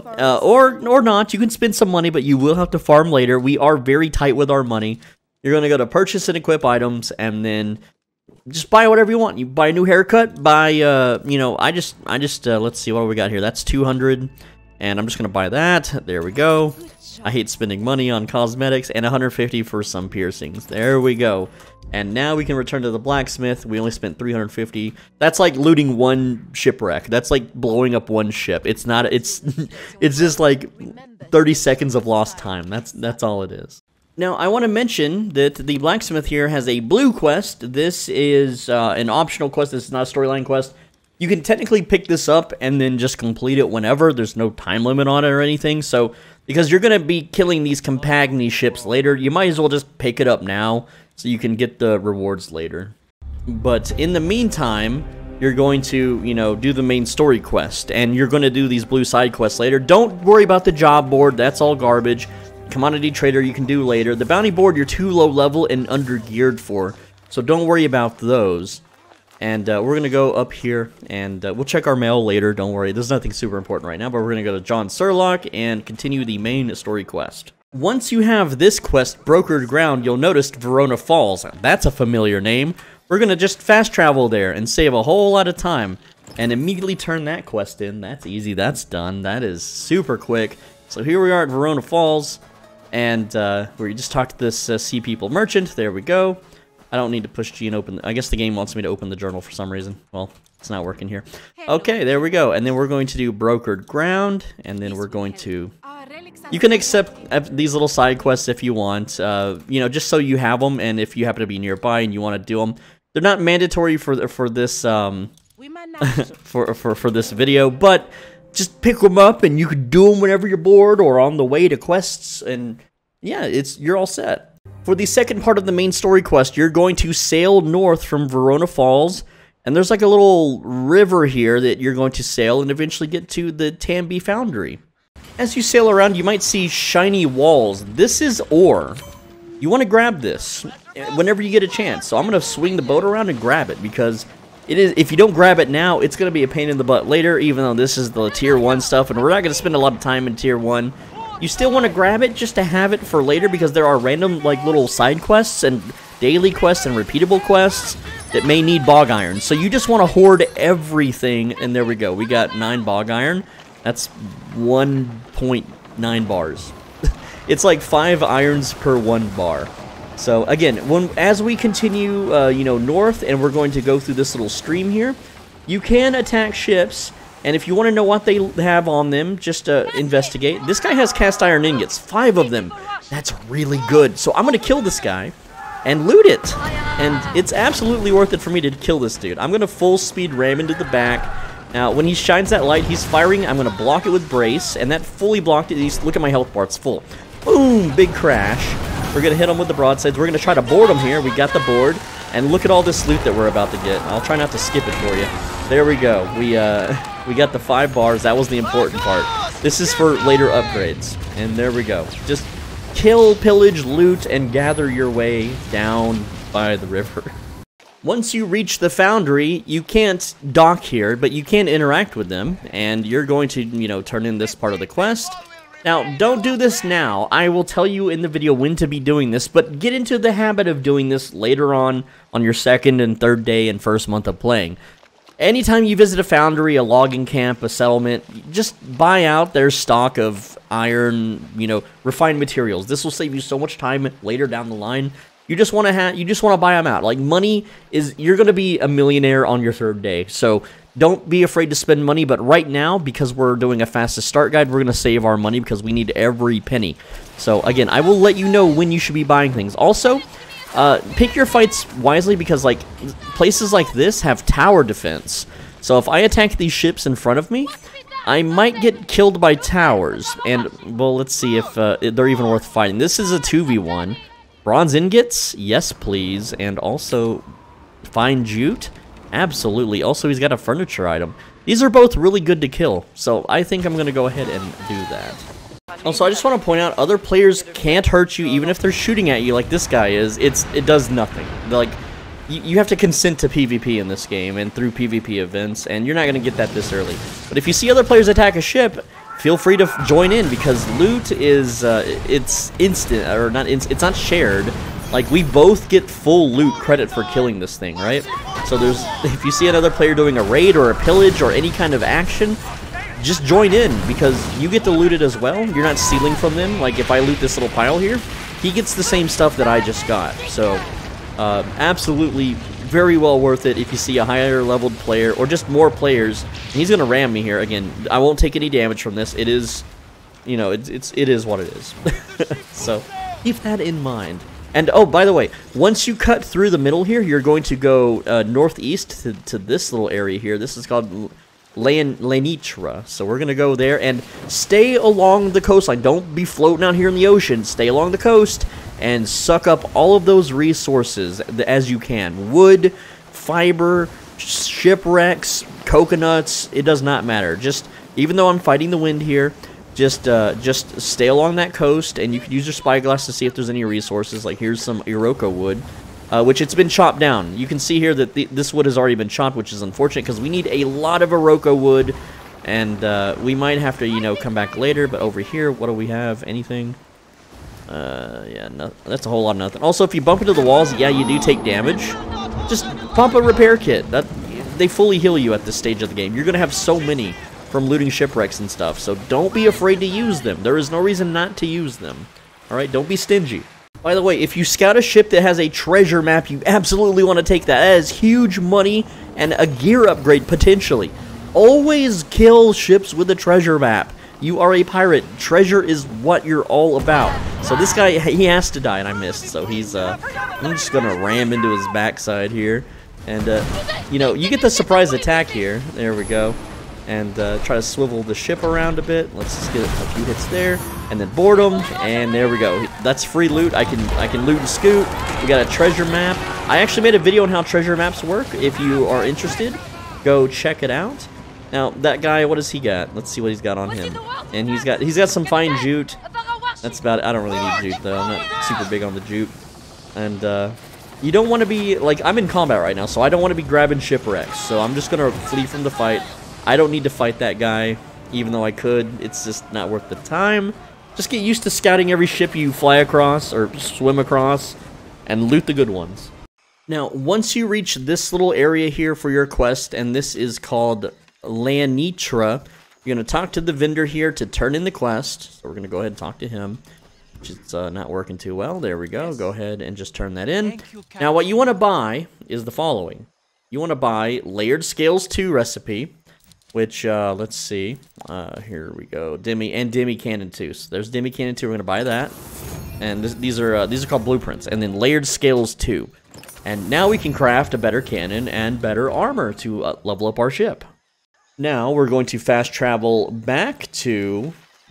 or not. You can spend some money, but you will have to farm later. We are very tight with our money. You're going to go to purchase and equip items, and then just buy whatever you want. You buy a new haircut, buy, you know, I just, let's see what we got here. That's 200, and I'm just going to buy that. There we go. I hate spending money on cosmetics, and 150 for some piercings. There we go. And now we can return to the blacksmith. We only spent 350. That's like looting 1 shipwreck. That's like blowing up 1 ship. It's not, it's just like 30 seconds of lost time. That's all it is. Now, I want to mention that the blacksmith here has a blue quest. This is an optional quest. This is not a storyline quest. You can technically pick this up and then just complete it whenever. There's no time limit on it or anything. So, because you're going to be killing these Compagni ships later, you might as well just pick it up now so you can get the rewards later. But in the meantime, you're going to, you know, do the main story quest. And you're going to do these blue side quests later. Don't worry about the job board. That's all garbage. Commodity trader you can do later. The bounty board you're too low level and under geared for. So don't worry about those. And we're going to go up here, and we'll check our mail later. Don't worry, there's nothing super important right now, but we're going to go to John Surlock and continue the main story quest. Once you have this quest, Brokered Ground, you'll notice Verona Falls. That's a familiar name. We're going to just fast travel there and save a whole lot of time and immediately turn that quest in. That's easy. That's done. That is super quick. So here we are at Verona Falls, and we just talked to this Sea People merchant. There we go. I don't need to push G and open. I guess the game wants me to open the journal for some reason. Well, it's not working here. Okay, there we go. And then we're going to do Brokered Ground, and then we're going to... You can accept these little side quests if you want, you know, just so you have them, and if you happen to be nearby and you want to do them. They're not mandatory for this for this video, but just pick them up and you can do them whenever you're bored or on the way to quests, and yeah, you're all set. For the second part of the main story quest, you're going to sail north from Verona Falls, and there's like a little river here that you're going to sail and eventually get to the Tambi Foundry. As you sail around, you might see shiny walls. This is ore. You want to grab this whenever you get a chance. So I'm going to swing the boat around and grab it, because it is, if you don't grab it now, it's going to be a pain in the butt later, even though this is the Tier 1 stuff, and we're not going to spend a lot of time in Tier 1. You still want to grab it just to have it for later, because there are random like little side quests and daily quests and repeatable quests that may need bog iron. So you just want to hoard everything, and there we go. We got 9 bog iron. That's 1.9 bars. It's like 5 irons per 1 bar. So again, as we continue, you know, north, and we're going to go through this little stream here, you can attack ships. And if you want to know what they have on them, just investigate. This guy has cast iron ingots, 5 of them. That's really good. So I'm going to kill this guy and loot it. And it's absolutely worth it for me to kill this dude. I'm going to full speed ram into the back. Now, when he shines that light, he's firing. I'm going to block it with brace, and that fully blocked it. Look at my health bar, it's full. Boom, big crash. We're going to hit him with the broadsides. We're going to try to board him here. We got the board. And look at all this loot that we're about to get. I'll try not to skip it for you. There we go. We got the 5 bars. That was the important part. This is for later upgrades. And there we go. Just kill, pillage, loot, and gather your way down by the river. Once you reach the foundry, you can't dock here, but you can interact with them. And you're going to, you know, turn in this part of the quest. Now, don't do this now. I will tell you in the video when to be doing this, but get into the habit of doing this later on your 2nd and 3rd day and 1st month of playing. Anytime you visit a foundry, a logging camp, a settlement, just buy out their stock of iron, you know, refined materials. This will save you so much time later down the line. You just want to buy them out. Like, money is, you're going to be a millionaire on your 3rd day. So don't be afraid to spend money, but right now, because we're doing a fastest start guide, we're going to save our money because we need every penny. So again, I will let you know when you should be buying things. Also, pick your fights wisely, because like places like this have tower defense. So if I attack these ships in front of me, I might get killed by towers. And, well, let's see if they're even worth fighting. This is a 2v1. Bronze ingots? Yes, please. And also, fine jute? Absolutely. Also, he's got a furniture item. These are both really good to kill, so I think I'm going to go ahead and do that. Also, I just want to point out, other players can't hurt you even if they're shooting at you like this guy is. It does nothing. Like, you have to consent to PvP in this game and through PvP events, and you're not going to get that this early. But if you see other players attack a ship, feel free to join in, because loot is, it's instant, or not it's not shared. Like, we both get full loot credit for killing this thing, right? So if you see another player doing a raid or a pillage or any kind of action, just join in, because you get to loot it as well. You're not stealing from them. Like, if I loot this little pile here, he gets the same stuff that I just got. So, absolutely very well worth it if you see a higher leveled player, or just more players. And he's going to ram me here. Again, I won't take any damage from this. It is, you know, it is what it is. So, keep that in mind. And, oh, by the way, once you cut through the middle here, you're going to go northeast to this little area here. This is called Lenitra. So we're going to go there and stay along the coastline. Don't be floating out here in the ocean. Stay along the coast and suck up all of those resources as you can. Wood, fiber, shipwrecks, coconuts, it does not matter. Just, even though I'm fighting the wind here, just stay along that coast, and you can use your spyglass to see if there's any resources. Like, here's some Iroko wood, which it's been chopped down. You can see here that this wood has already been chopped, which is unfortunate, because we need a lot of Iroko wood, and we might have to, you know, come back later. But over here, what do we have? Anything? Yeah, no, that's a whole lot of nothing. Also, if you bump into the walls, yeah, you do take damage. Just pump a repair kit. They fully heal you at this stage of the game. You're going to have so many from looting shipwrecks and stuff, so don't be afraid to use them. There is no reason not to use them. Alright, don't be stingy. By the way, if you scout a ship that has a treasure map, you absolutely want to take that. That is huge money and a gear upgrade, potentially. Always kill ships with a treasure map. You are a pirate. Treasure is what you're all about. So this guy, he has to die, and I missed, so he's, I'm just gonna ram into his backside here. And, you know, you get the surprise attack here. There we go. And try to swivel the ship around a bit. Let's just get a few hits there, and then board them, and there we go. That's free loot. I can loot and scoot. We got a treasure map. I actually made a video on how treasure maps work. If you are interested, go check it out. Now that guy, what does he got? Let's see what he's got on him. And he's got some fine jute. That's about it. I don't really need jute though. I'm not super big on the jute. And you don't want to be like, I'm in combat right now, so I don't want to be grabbing shipwrecks. So I'm just gonna flee from the fight. I don't need to fight that guy, even though I could. It's just not worth the time. Just get used to scouting every ship you fly across or swim across, and loot the good ones. Now, once you reach this little area here for your quest, and this is called Lanitra, you're going to talk to the vendor here to turn in the quest. So we're going to go ahead and talk to him, which is not working too well. There we go. Go ahead and just turn that in. Now, what you want to buy is the following. You want to buy Layered Scales 2 recipe, which, let's see, here we go, Demi Cannon 2. So there's Demi Cannon 2, we're going to buy that. And these are called blueprints. And then Layered Scales 2. And now we can craft a better cannon and better armor to level up our ship. Now we're going to fast travel back to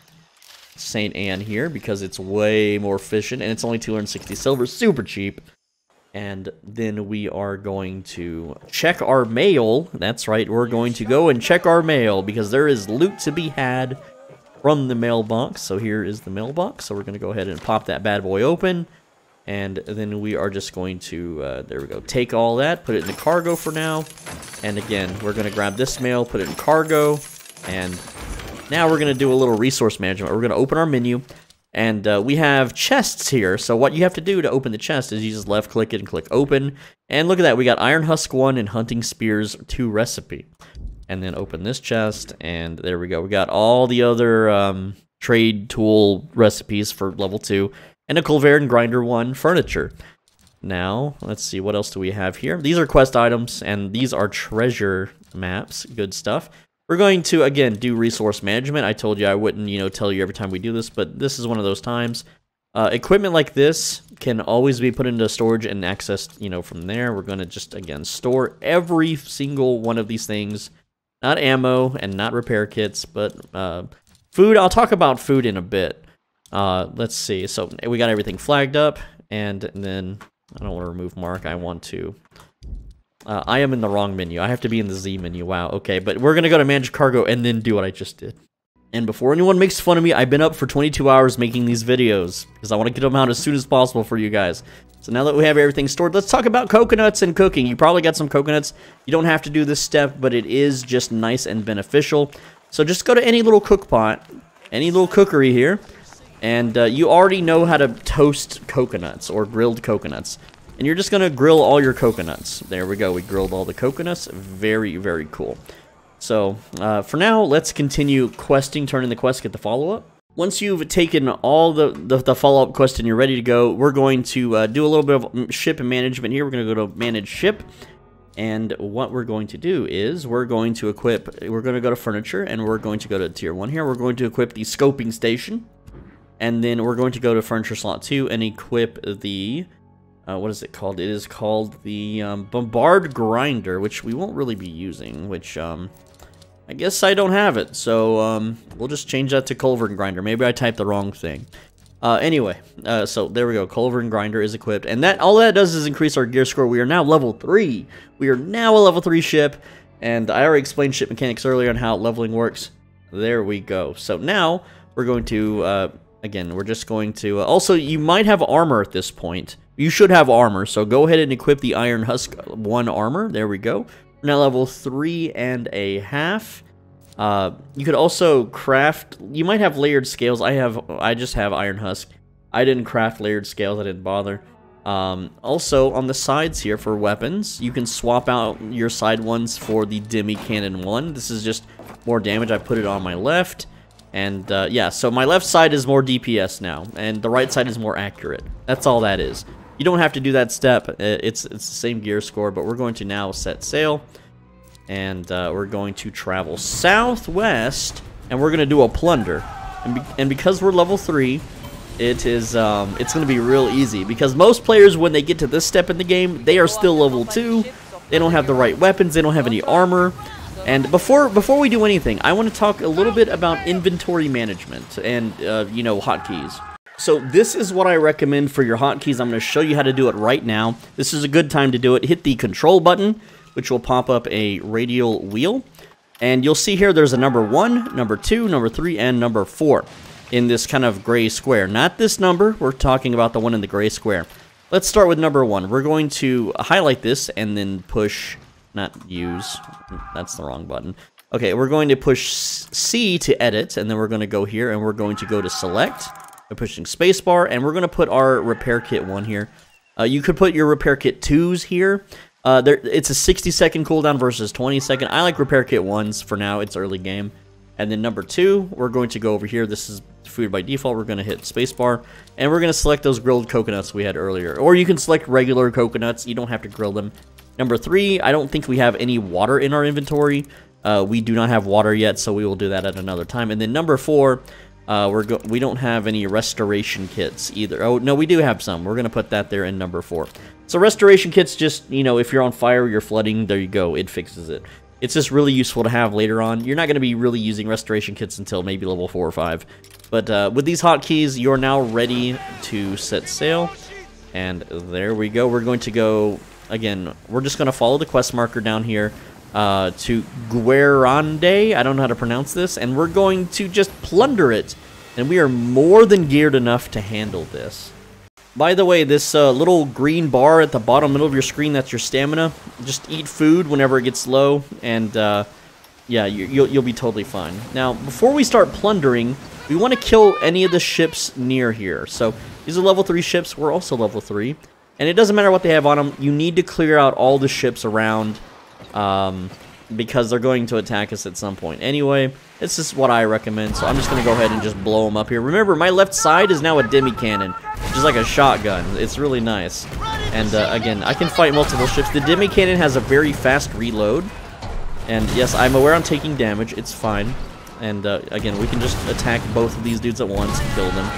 St. Anne here, because it's way more efficient, and it's only 260 silver, super cheap. And then we are going to check our mail. That's right, we're going to go and check our mail, because there is loot to be had from the mailbox. So here is the mailbox. So we're going to go ahead and pop that bad boy open. And then we are just going to, there we go, take all that, put it in the cargo for now. And again, we're going to grab this mail, put it in cargo. And now we're going to do a little resource management. We're going to open our menu. And we have chests here, so what you have to do to open the chest is you just left-click it and click open. And look at that, we got Iron Husk 1 and Hunting Spears 2 recipe. And then open this chest, and there we go. We got all the other trade tool recipes for level 2. And a Culver and Grinder 1 furniture. Now, let's see, what else do we have here? These are quest items, and these are treasure maps. Good stuff. We're going to, again, do resource management. I told you I wouldn't, you know, tell you every time we do this, but this is one of those times. Equipment like this can always be put into storage and accessed, you know, from there. We're going to just, again, store every single one of these things. Not ammo and not repair kits, but food. I'll talk about food in a bit. Let's see. So we got everything flagged up, and then I don't want to remove Mark. I want to... I am in the wrong menu. I have to be in the Z menu. Wow, okay. But we're going to go to Manage Cargo and then do what I just did. And before anyone makes fun of me, I've been up for 22 hours making these videos because I want to get them out as soon as possible for you guys. So now that we have everything stored, let's talk about coconuts and cooking. You probably got some coconuts. You don't have to do this step, but it is just nice and beneficial. So just go to any little cook pot, any little cookery here, and you already know how to toast coconuts or grilled coconuts. And you're just going to grill all your coconuts. There we go. We grilled all the coconuts. Very, very cool. So for now, let's continue questing, turn in the quest, get the follow-up. Once you've taken all the follow-up quest and you're ready to go, we're going to do a little bit of ship management here. We're going to go to manage ship. And what we're going to do is we're going to equip, we're going to go to furniture, and we're going to go to tier 1 here. We're going to equip the scoping station. And then we're going to go to furniture slot 2 and equip the, what is it called? It is called the bombard grinder, which we won't really be using, which I guess I don't have it. So we'll just change that to culverin grinder. Maybe I typed the wrong thing. Anyway, so there we go. Culverin grinder is equipped, and that all that does is increase our gear score. We are now level 3. We are now a level 3 ship, and I already explained ship mechanics earlier on how leveling works. There we go. So now we're going to again, we're just going to also, you might have armor at this point. You should have armor, so go ahead and equip the Iron Husk 1 armor. There we go. We're now level 3.5. You could also craft, you might have layered scales. I just have Iron Husk. I didn't craft layered scales, I didn't bother. Also, on the sides here for weapons, you can swap out your side ones for the Demi Cannon 1. This is just more damage. I put it on my left. And yeah, so my left side is more DPS now, and the right side is more accurate. That's all that is. You don't have to do that step. It's the same gear score, but we're going to now set sail. And we're going to travel southwest, and we're going to do a plunder. And because we're level 3, it's going to be real easy. Because most players, when they get to this step in the game, they are still level 2. They don't have the right weapons. They don't have any armor. And before we do anything, I want to talk a little bit about inventory management and, you know, hotkeys. So this is what I recommend for your hotkeys. I'm going to show you how to do it right now. This is a good time to do it. Hit the control button, which will pop up a radial wheel. And you'll see here there's a number 1, number 2, number 3, and number 4 in this kind of gray square. Not this number. We're talking about the one in the gray square. Let's start with number 1. We're going to highlight this and then push, not use, that's the wrong button. Okay, we're going to push C to edit, and then we're going to go here, and we're going to go to select by pushing spacebar, and we're going to put our repair kit 1 here. You could put your repair kit 2s here. It's a 60-second cooldown versus 20-second. I like repair kit 1s for now. It's early game. And then number 2, we're going to go over here. This is food by default. We're going to hit spacebar, and we're going to select those grilled coconuts we had earlier. Or you can select regular coconuts. You don't have to grill them. Number 3, I don't think we have any water in our inventory. We do not have water yet, so we will do that at another time. And then number 4, we don't have any restoration kits either. Oh, no, we do have some. We're going to put that there in number 4. So restoration kits, just, you know, if you're on fire, you're flooding, there you go. It fixes it. It's just really useful to have later on. You're not going to be really using restoration kits until maybe level 4 or 5. But with these hotkeys, you're now ready to set sail. And there we go. We're going to go, again, we're just going to follow the quest marker down here to Guerande. I don't know how to pronounce this. And we're going to just plunder it. And we are more than geared enough to handle this. By the way, this little green bar at the bottom middle of your screen, that's your stamina. Just eat food whenever it gets low, and yeah, you'll be totally fine. Now, before we start plundering, we want to kill any of the ships near here. So, these are level 3 ships. We're also level 3. And it doesn't matter what they have on them. You need to clear out all the ships around, because they're going to attack us at some point. Anyway, this is what I recommend, so I'm just going to go ahead and just blow them up here. Remember, my left side is now a Demi Cannon, which is like a shotgun. It's really nice. And again, I can fight multiple ships. The Demi Cannon has a very fast reload. And yes, I'm aware I'm taking damage. It's fine. And again, we can just attack both of these dudes at once and kill them.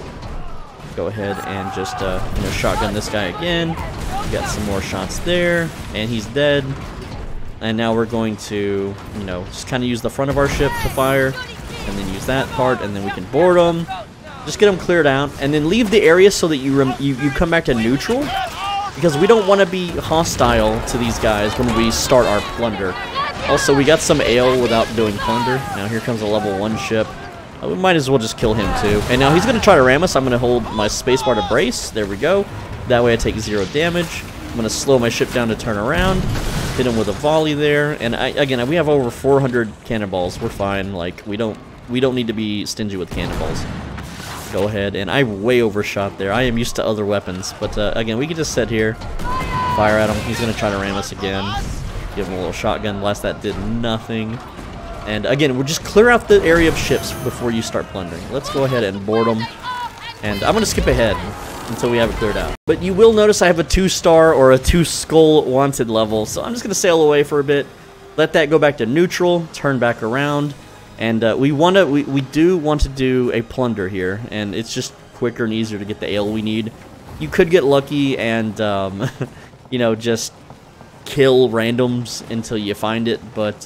Go ahead and just you know, shotgun this guy again. We got some more shots there, and he's dead. And now we're going to, you know, just kind of use the front of our ship to fire, and then use that part, and then we can board them. Just get them cleared out, and then leave the area so that you come back to neutral, because we don't want to be hostile to these guys when we start our plunder. Also, we got some ale without doing plunder. Now here comes a level 1 ship. We might as well just kill him too. And now he's going to try to ram us. I'm going to hold my spacebar to brace. There we go. That way I take 0 damage. I'm going to slow my ship down to turn around. Hit him with a volley there. And again, we have over 400 cannonballs. We're fine. Like, we don't need to be stingy with cannonballs. Go ahead. And I way overshot there. I am used to other weapons. But again, we can just sit here. Fire at him. He's going to try to ram us again. Give him a little shotgun blast. That did nothing. And again, we'll just clear out the area of ships before you start plundering. Let's go ahead and board them. And I'm going to skip ahead until we have it cleared out. But you will notice I have a 2-star or a 2-skull wanted level. So I'm just going to sail away for a bit. Let that go back to neutral. Turn back around. And we do want to do a plunder here. And it's just quicker and easier to get the ale we need. You could get lucky and, you know, just kill randoms until you find it, but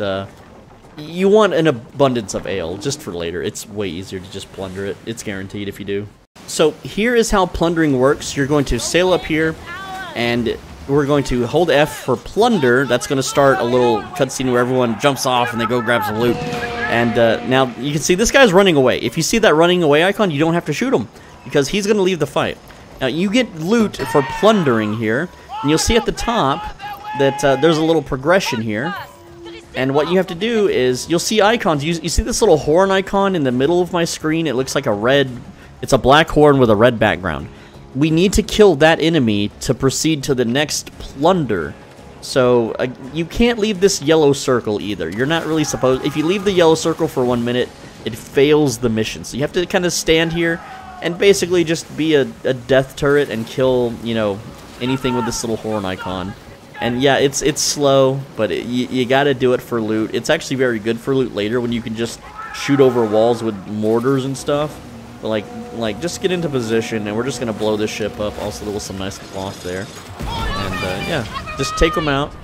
you want an abundance of ale just for later. It's way easier to just plunder it. It's guaranteed if you do. So here is how plundering works. You're going to sail up here, and we're going to hold F for plunder. That's going to start a little cutscene where everyone jumps off and they go grab some loot. And now you can see this guy's running away. If you see that running away icon, you don't have to shoot him because he's going to leave the fight. Now you get loot for plundering here, and you'll see at the top that there's a little progression here. And what you have to do is, you'll see icons. You see this little horn icon in the middle of my screen? It looks like a red, it's a black horn with a red background. We need to kill that enemy to proceed to the next plunder. So you can't leave this yellow circle either. You're not really supposed, if you leave the yellow circle for 1 minute, it fails the mission. So you have to kind of stand here and basically just be a death turret and kill, you know, anything with this little horn icon. And yeah, it's slow, but you gotta do it for loot. It's actually very good for loot later when you can just shoot over walls with mortars and stuff. But like just get into position, and we're just gonna blow this ship up. Also, there was some nice cloth there. And yeah, just take them out.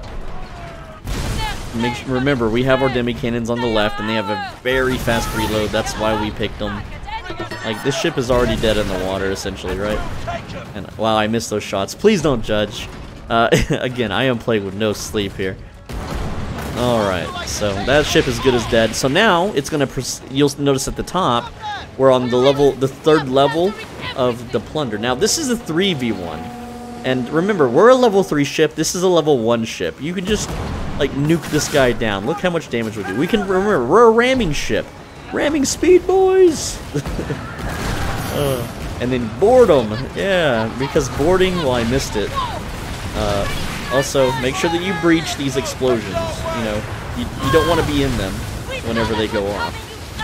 Remember, we have our demi cannons on the left, and they have a very fast reload. That's why we picked them. Like, this ship is already dead in the water, essentially, right? And wow, I missed those shots. Please don't judge. Again, I am playing with no sleep here. Alright, so that ship is good as dead. So now, it's gonna, you'll notice at the top, we're on the level, the 3rd level of the plunder. Now, this is a 3v1. And remember, we're a level 3 ship, this is a level 1 ship. You can just, like, nuke this guy down. Look how much damage we do. We can, remember, we're a ramming ship. Ramming speed, boys! And then board them. Yeah, because boarding, well, I missed it. Also, make sure that you breach these explosions. You know, you don't want to be in them whenever they go off.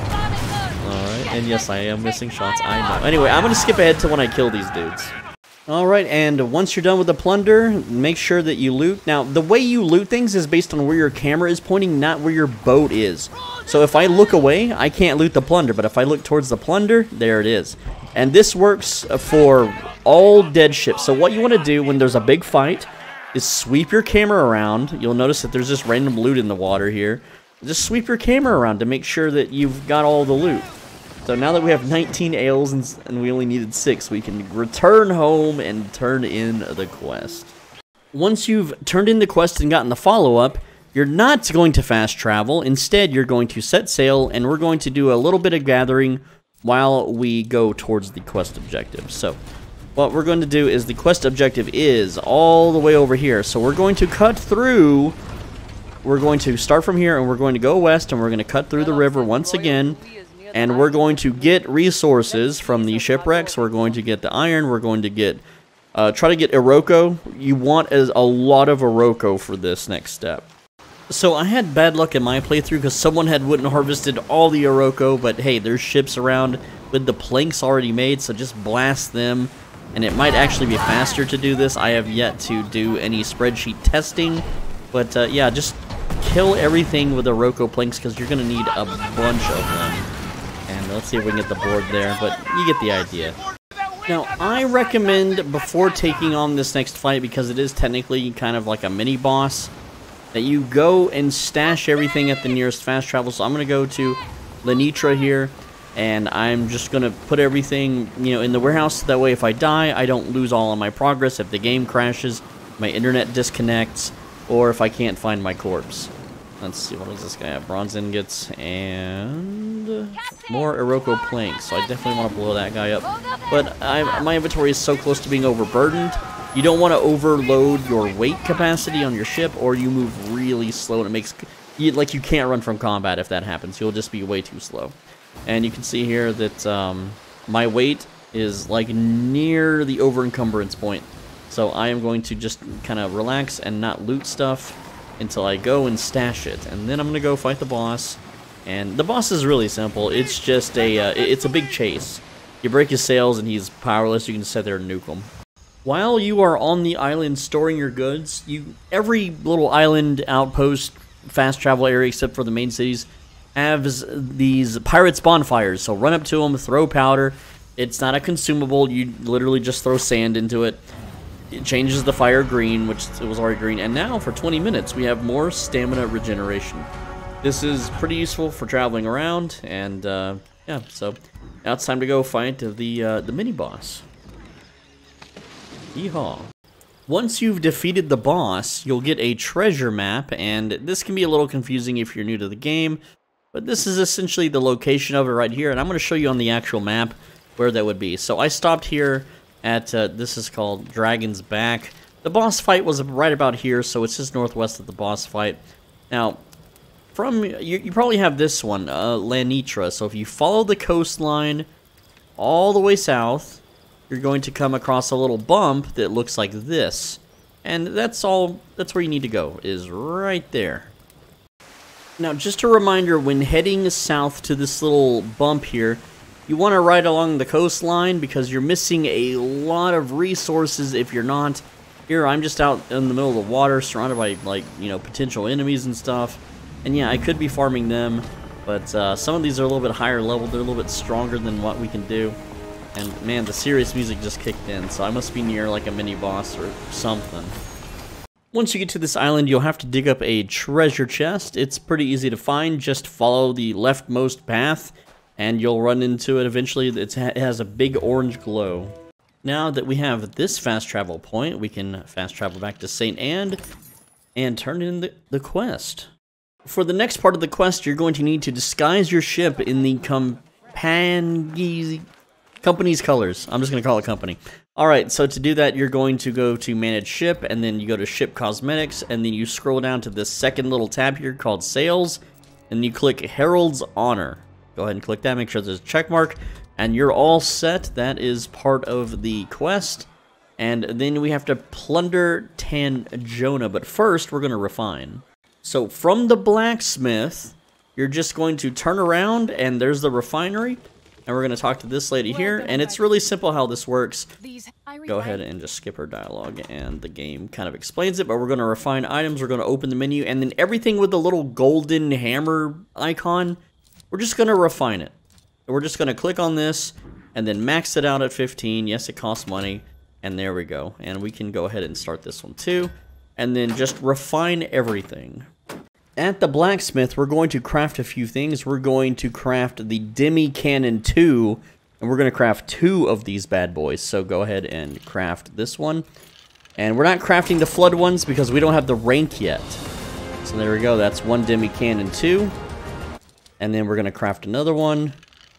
Alright, and yes, I am missing shots, I know. Anyway, I'm going to skip ahead to when I kill these dudes. Alright, and once you're done with the plunder, make sure that you loot. Now, the way you loot things is based on where your camera is pointing, not where your boat is. So if I look away, I can't loot the plunder, but if I look towards the plunder, there it is. And this works for all dead ships. So what you want to do when there's a big fight is sweep your camera around. You'll notice that there's just random loot in the water here. Just sweep your camera around to make sure that you've got all the loot. So now that we have 19 ales and we only needed 6, we can return home and turn in the quest. Once you've turned in the quest and gotten the follow-up, you're not going to fast travel. Instead, you're going to set sail, and we're going to do a little bit of gathering while we go towards the quest objective. So what we're going to do is the quest objective is all the way over here. So we're going to cut through. We're going to start from here, and we're going to go west, and we're going to cut through the river once again. And we're going to get resources from the shipwrecks. We're going to get the iron. We're going to get, try to get Iroko. You want a lot of Iroko for this next step. So I had bad luck in my playthrough because someone had wooden harvested all the Iroko. But hey, there's ships around with the planks already made, so just blast them. And it might actually be faster to do this. I have yet to do any spreadsheet testing. But yeah, just kill everything with Iroko planks because you're going to need a bunch of them. And let's see if we can get the board there, but you get the idea. Now, I recommend before taking on this next fight, because it is technically kind of like a mini-boss, that you go and stash everything at the nearest fast travel. So I'm going to go to Lenitra here, and I'm just going to put everything, you know, in the warehouse. That way, if I die, I don't lose all of my progress. If the game crashes, my internet disconnects, or if I can't find my corpse. Let's see, what does this guy have? Bronze ingots and more Iroko planks. So I definitely want to blow that guy up. But my inventory is so close to being overburdened. You don't want to overload your weight capacity on your ship, or you move really slow and it makes you can't run from combat if that happens. You'll just be way too slow. And you can see here that my weight is like near the over encumbrance point. So I am going to just kind of relax and not loot stuff until I go and stash it, and then I'm gonna go fight the boss. And the boss is really simple. It's just it's a big chase. You break his sails and he's powerless. You can sit there and nuke him. While you are on the island storing your goods, every little island, outpost, fast travel area except for the main cities has these pirates bonfires. So run up to them, throw powder. It's not a consumable. You literally just throw sand into it. It changes the fire green, which it was already green, and now for 20 minutes we have more stamina regeneration. This is pretty useful for traveling around, and yeah, so now it's time to go fight the mini-boss. Yeehaw. Once you've defeated the boss, you'll get a treasure map, and this can be a little confusing if you're new to the game, but this is essentially the location of it right here, and I'm going to show you on the actual map where that would be. So I stopped here at, this is called Dragon's Back. The boss fight was right about here, so it's just northwest of the boss fight. Now, you probably have this one, Lanitra. So if you follow the coastline all the way south, you're going to come across a little bump that looks like this. And that's where you need to go, is right there. Now, just a reminder, when heading south to this little bump here, you want to ride along the coastline because you're missing a lot of resources if you're not. Here, I'm just out in the middle of the water, surrounded by, like, you know, potential enemies and stuff. And yeah, I could be farming them, but some of these are a little bit higher level. They're a little bit stronger than what we can do. And man, the serious music just kicked in, so I must be near like a mini boss or something. Once you get to this island, you'll have to dig up a treasure chest. It's pretty easy to find. Just follow the leftmost path, and you'll run into it eventually. It has a big orange glow. Now that we have this fast travel point, we can fast travel back to St. Anne and turn in the quest. For the next part of the quest, you're going to need to disguise your ship in the company's colors. I'm just going to call it company. Alright, so to do that, you're going to go to Manage Ship, and then you go to Ship Cosmetics, and then you scroll down to this second little tab here called Sales, and you click Herald's Honor. Go ahead and click that, make sure there's a check mark, and you're all set. That is part of the quest. And then we have to plunder Tanjona, but first we're going to refine. So from the blacksmith, you're just going to turn around, and there's the refinery, and we're going to talk to this lady here, and it's really simple how this works. Go ahead and just skip her dialogue, and the game kind of explains it, but we're going to refine items, we're going to open the menu, and then everything with the little golden hammer icon, we're just going to refine it. We're just going to click on this, and then max it out at 15. Yes, it costs money, and there we go. And we can go ahead and start this one too, and then just refine everything. At the blacksmith, we're going to craft a few things. We're going to craft the Demi Cannon 2, and we're going to craft 2 of these bad boys. So go ahead and craft this one. And we're not crafting the flood ones because we don't have the rank yet. So there we go. That's 1 Demi Cannon 2. And then we're going to craft another one.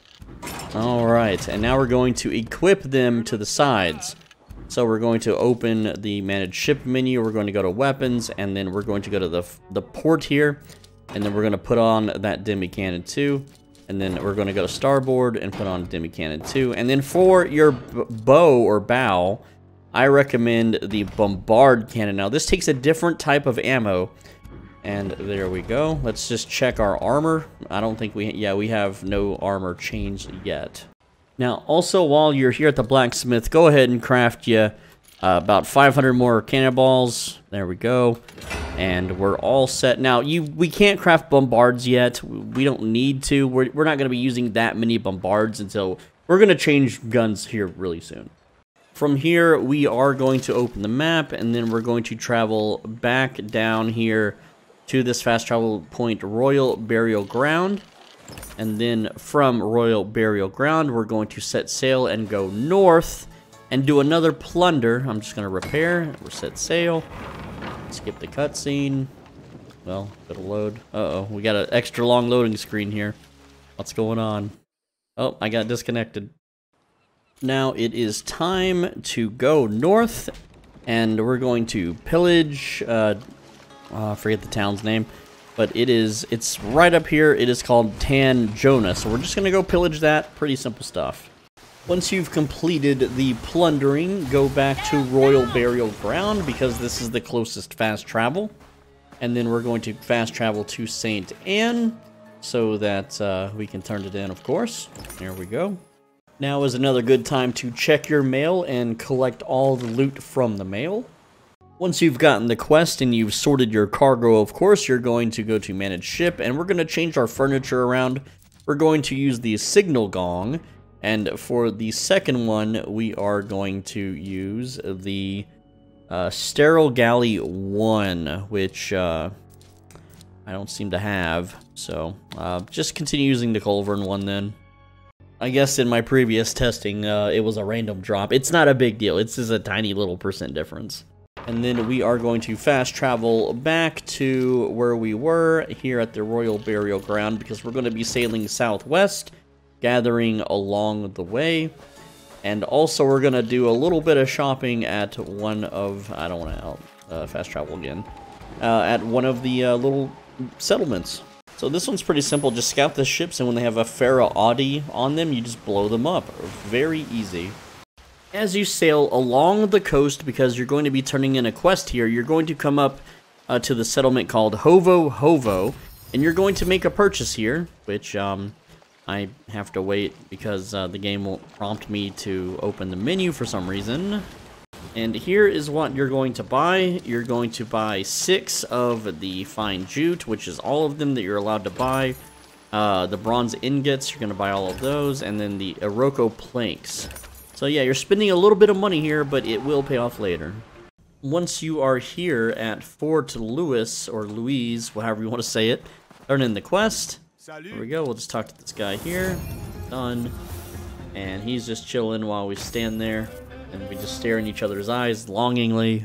Alright, and now we're going to equip them to the sides. So we're going to open the Manage Ship menu, we're going to go to Weapons, and then we're going to go to the port here, and then we're going to put on that Demi Cannon 2, and then we're going to go to Starboard and put on Demi Cannon 2, and then for your bow or bow, I recommend the Bombard Cannon. Now this takes a different type of ammo, and there we go. Let's just check our armor. I don't think we have no armor changed yet. Now, also, while you're here at the blacksmith, go ahead and craft you about 500 more cannonballs. There we go. And we're all set. Now, we can't craft bombards yet. We don't need to. We're not going to be using that many bombards until we're going to change guns here really soon. From here, we are going to open the map, and then we're going to travel back down here to this fast travel point, Royal Burial Ground. And then from Royal Burial Ground, we're going to set sail and go north and do another plunder. I'm just going to repair, we'll set sail, skip the cutscene, well, it'll load. Uh-oh, we got an extra long loading screen here. What's going on? Oh, I got disconnected. Now it is time to go north, and we're going to pillage, I forget the town's name, but it's right up here. It is called Tan Jonah, so we're just gonna go pillage that. Pretty simple stuff. Once you've completed the plundering, go back to Royal Burial Ground, because this is the closest fast travel. And then we're going to fast travel to St. Anne, so that we can turn it in, of course. There we go. Now is another good time to check your mail and collect all the loot from the mail. Once you've gotten the quest and you've sorted your cargo, of course, you're going to go to Manage Ship, and we're going to change our furniture around. We're going to use the Signal Gong, and for the second one, we are going to use the Sterile Galley 1, which I don't seem to have, so just continue using the Culverin one then. I guess in my previous testing, it was a random drop. It's not a big deal. It's just a tiny little % difference. And then we are going to fast travel back to where we were here at the Royal Burial Ground, because we're going to be sailing southwest, gathering along the way. And also we're going to do a little bit of shopping at one of, I don't want to fast travel again, at one of the little settlements. So this one's pretty simple. Just scout the ships, and when they have a Farah Audi on them, you just blow them up. Very easy. As you sail along the coast, because you're going to be turning in a quest here, you're going to come up to the settlement called Hovo Hovo, and you're going to make a purchase here, which I have to wait because the game won't prompt me to open the menu for some reason. And here is what you're going to buy. You're going to buy 6 of the fine jute, which is all of them that you're allowed to buy. The bronze ingots, you're going to buy all of those. And then the Iroko planks. So yeah, you're spending a little bit of money here, but it will pay off later. Once you are here at Fort Louis, or Louise, however you want to say it, turn in the quest. There we go, we'll just talk to this guy here. Done. And he's just chilling while we stand there. And we just stare in each other's eyes longingly,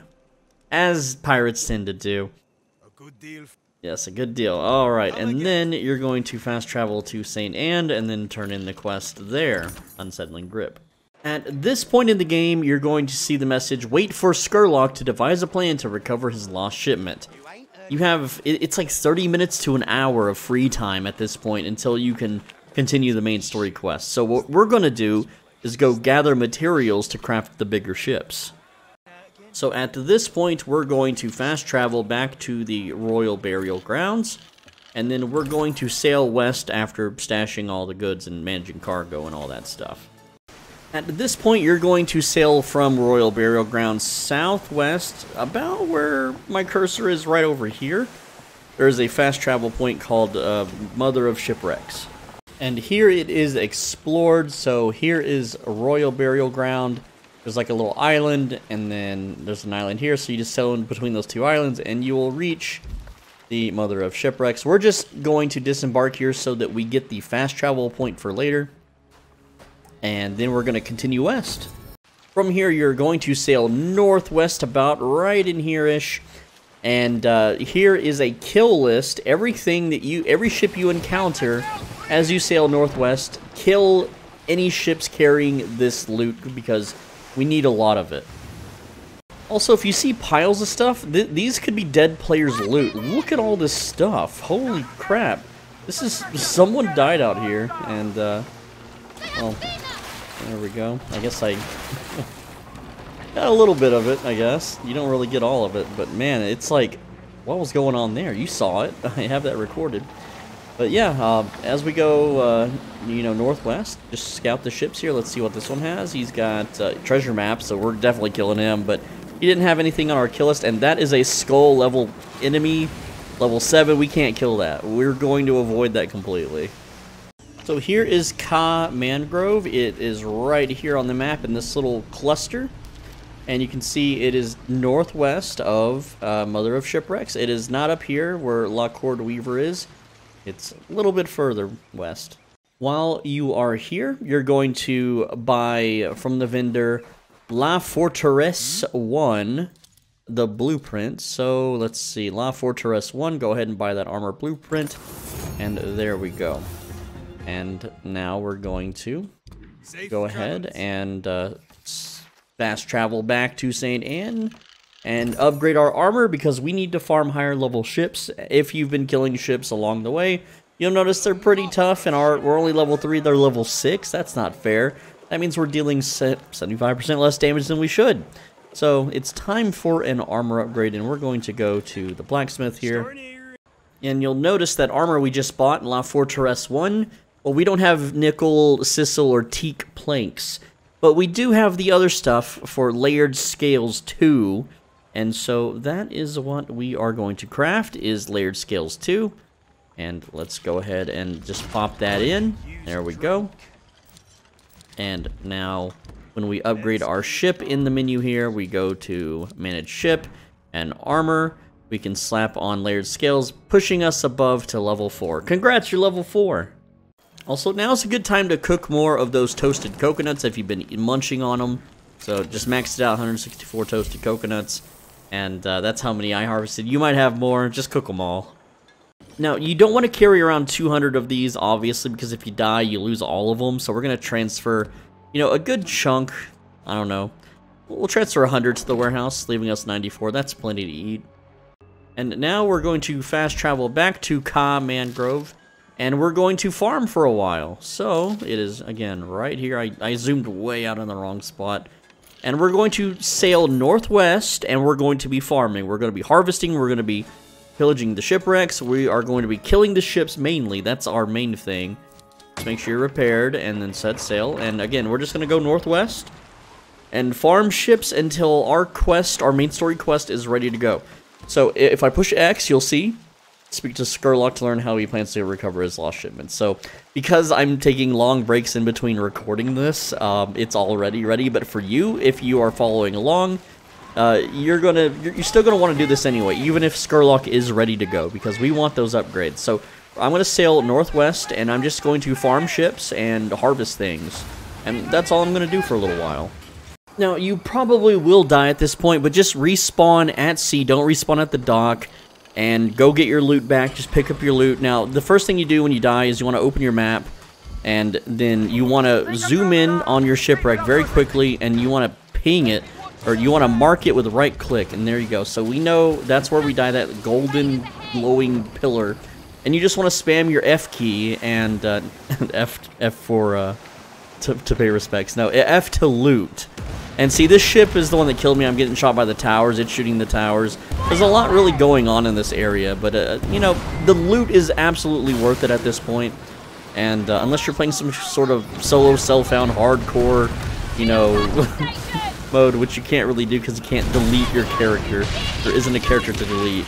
as pirates tend to do. A good deal. Yes, a good deal. Alright, and then you're going to fast travel to St. Anne, and then turn in the quest there. Unsettling Grip. At this point in the game, you're going to see the message, wait for Skurlock to devise a plan to recover his lost shipment. You have, it's like 30 minutes to an hour of free time at this point until you can continue the main story quest. So what we're going to do is go gather materials to craft the bigger ships. So at this point, we're going to fast travel back to the Royal Burial Grounds, and then we're going to sail west after stashing all the goods and managing cargo and all that stuff. At this point, you're going to sail from Royal Burial Grounds southwest, about where my cursor is right over here. There's a fast travel point called Mother of Shipwrecks. And here it is explored, so here is a Royal Burial Ground. There's like a little island, and then there's an island here, so you just sail in between those two islands, and you will reach the Mother of Shipwrecks. We're just going to disembark here so that we get the fast travel point for later. And then we're going to continue west. From here, you're going to sail northwest about right in here-ish. And here is a kill list. Every ship you encounter as you sail northwest, kill any ships carrying this loot because we need a lot of it. Also, if you see piles of stuff, these could be dead players' loot. Look at all this stuff. Holy crap. This is, someone died out here, and well, there we go. I guess I got a little bit of it, I guess. You don't really get all of it, but man, it's like, what was going on there? You saw it. I have that recorded. But yeah, as we go, you know, northwest, just scout the ships here. Let's see what this one has. He's got treasure maps, so we're definitely killing him, but he didn't have anything on our kill list, and that is a skull level enemy, level 7. We can't kill that. We're going to avoid that completely. So here is Ka Mangrove. It is right here on the map in this little cluster. And you can see it is northwest of Mother of Shipwrecks. It is not up here where La Corde Weaver is. It's a little bit further west. While you are here, you're going to buy from the vendor La Forteresse 1. the blueprint. So let's see, La Fortress 1, go ahead and buy that armor blueprint. And there we go. And now we're going to go ahead and fast travel back to St. Anne and upgrade our armor because we need to farm higher level ships. If you've been killing ships along the way, you'll notice they're pretty tough, and we're only level 3, they're level 6. That's not fair. That means we're dealing 75% less damage than we should. So it's time for an armor upgrade, and we're going to go to the blacksmith here. And you'll notice that armor we just bought in La Fortress 1, well, we don't have nickel, sisal, or teak planks. But we do have the other stuff for layered scales 2. And so that is what we are going to craft, is layered scales 2. And let's go ahead and just pop that in. There we go. And now, when we upgrade our ship in the menu here, we go to Manage Ship and Armor. We can slap on layered scales, pushing us above to level 4. Congrats, you're level 4. Also, now's a good time to cook more of those toasted coconuts if you've been munching on them. So just maxed it out, 164 toasted coconuts. And that's how many I harvested. You might have more, just cook them all. Now, you don't want to carry around 200 of these, obviously, because if you die, you lose all of them. So we're going to transfer, you know, a good chunk. I don't know. We'll transfer 100 to the warehouse, leaving us 94. That's plenty to eat. And now we're going to fast travel back to Ka Mangrove, and we're going to farm for a while. So it is, again, right here. I zoomed way out on the wrong spot. And we're going to sail northwest, and we're going to be farming. We're going to be harvesting. We're going to be pillaging the shipwrecks. We are going to be killing the ships mainly. That's our main thing. Just make sure you're repaired, and then set sail. And again, we're just going to go northwest and farm ships until our quest, our main story quest, is ready to go. So if I push X, you'll see, speak to Skurlock to learn how he plans to recover his lost shipments. So because I'm taking long breaks in between recording this, it's already ready. But for you, if you are following along, you're still gonna want to do this anyway, even if Skurlock is ready to go, because we want those upgrades. So I'm gonna sail northwest, and I'm just going to farm ships and harvest things, and that's all I'm gonna do for a little while. Now, you probably will die at this point, but just respawn at sea. Don't respawn at the dock, and go get your loot back. Just pick up your loot. Now, the first thing you do when you die is you want to open your map, and then you want to zoom in on your shipwreck very quickly, and you want to ping it, or you want to mark it with right click, and there you go. So we know that's where we die, that golden glowing pillar, and you just want to spam your F key, and F for to pay respects. No, F to loot. And see, this ship is the one that killed me. I'm getting shot by the towers. It's shooting the towers. There's a lot really going on in this area, but, you know, the loot is absolutely worth it at this point. And unless you're playing some sort of solo self-found hardcore, you know, mode, which you can't really do because you can't delete your character. There isn't a character to delete.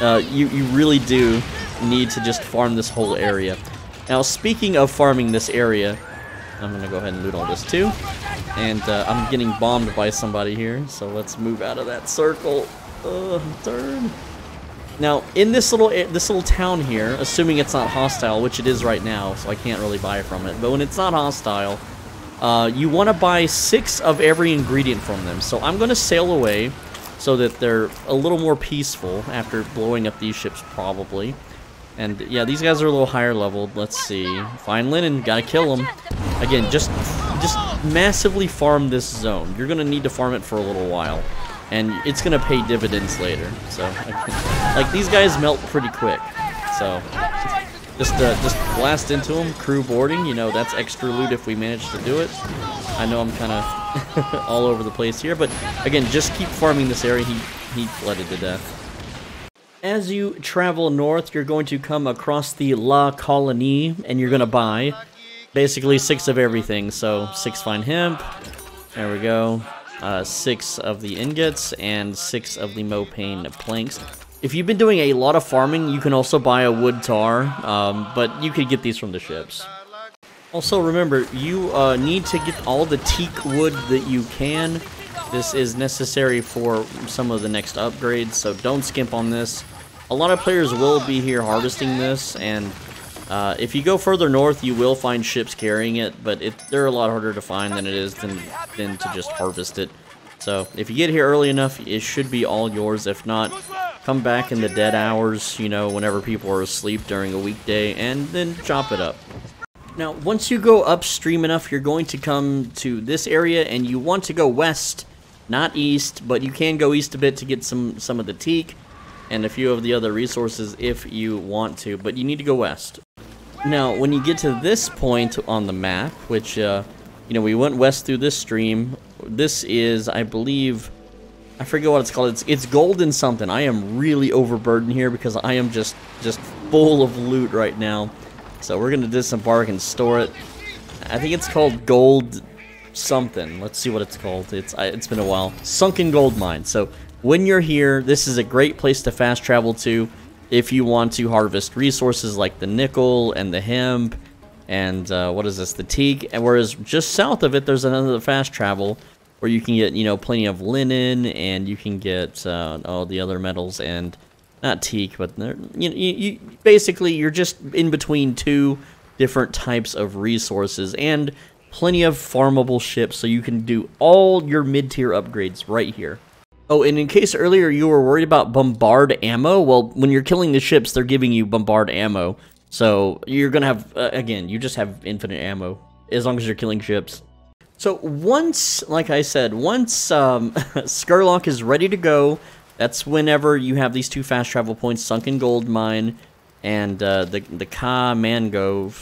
You really do need to just farm this whole area. Now, speaking of farming this area, I'm going to go ahead and loot all this too. And I'm getting bombed by somebody here, so let's move out of that circle. Turn. Now, in this little town here, assuming it's not hostile, which it is right now, so I can't really buy from it, but when it's not hostile, you want to buy 6 of every ingredient from them. So I'm going to sail away so that they're a little more peaceful after blowing up these ships, probably. And yeah, these guys are a little higher leveled. Let's see. Fine linen, gotta kill them. Again, just massively farm this zone. You're gonna need to farm it for a little while, and it's gonna pay dividends later. So, like, these guys melt pretty quick. So, just blast into them. Crew boarding, you know, that's extra loot if we manage to do it. I know I'm kind of all over the place here, but again, just keep farming this area. He flooded to death. As you travel north, you're going to come across the La Colonie, and you're going to buy basically 6 of everything. So 6 fine hemp, there we go, 6 of the ingots, and 6 of the mopane planks. If you've been doing a lot of farming, you can also buy a wood tar, but you could get these from the ships. Also remember, you need to get all the teak wood that you can. This is necessary for some of the next upgrades, so don't skimp on this. A lot of players will be here harvesting this, and if you go further north, you will find ships carrying it, but they're a lot harder to find than it is than to just harvest it. So if you get here early enough, it should be all yours. If not, come back in the dead hours, you know, whenever people are asleep during a weekday, and then chop it up. Now, once you go upstream enough, you're going to come to this area, and you want to go west, not east, but you can go east a bit to get some of the teak and a few of the other resources if you want to, but you need to go west. Now, when you get to this point on the map, which, you know, we went west through this stream. This is, I believe, I forget what it's called. It's golden something. I am really overburdened here because I am just full of loot right now. So we're gonna disembark and store it. I think it's called gold something. Let's see what it's called. It's been a while. Sunken gold mine. So when you're here, this is a great place to fast travel to if you want to harvest resources like the nickel and the hemp and what is this, the teak. And whereas just south of it, there's another fast travel where you can get, you know, plenty of linen, and you can get all the other metals, and not teak, but you basically you're just in between two different types of resources, and plenty of farmable ships, so you can do all your mid-tier upgrades right here. Oh, and in case earlier you were worried about bombard ammo, well, when you're killing the ships, they're giving you bombard ammo. So you're gonna have, again, you just have infinite ammo, as long as you're killing ships. So once, like I said, once Skurlock is ready to go, that's whenever you have these two fast travel points, Sunken Gold Mine and the Ka Mangrove.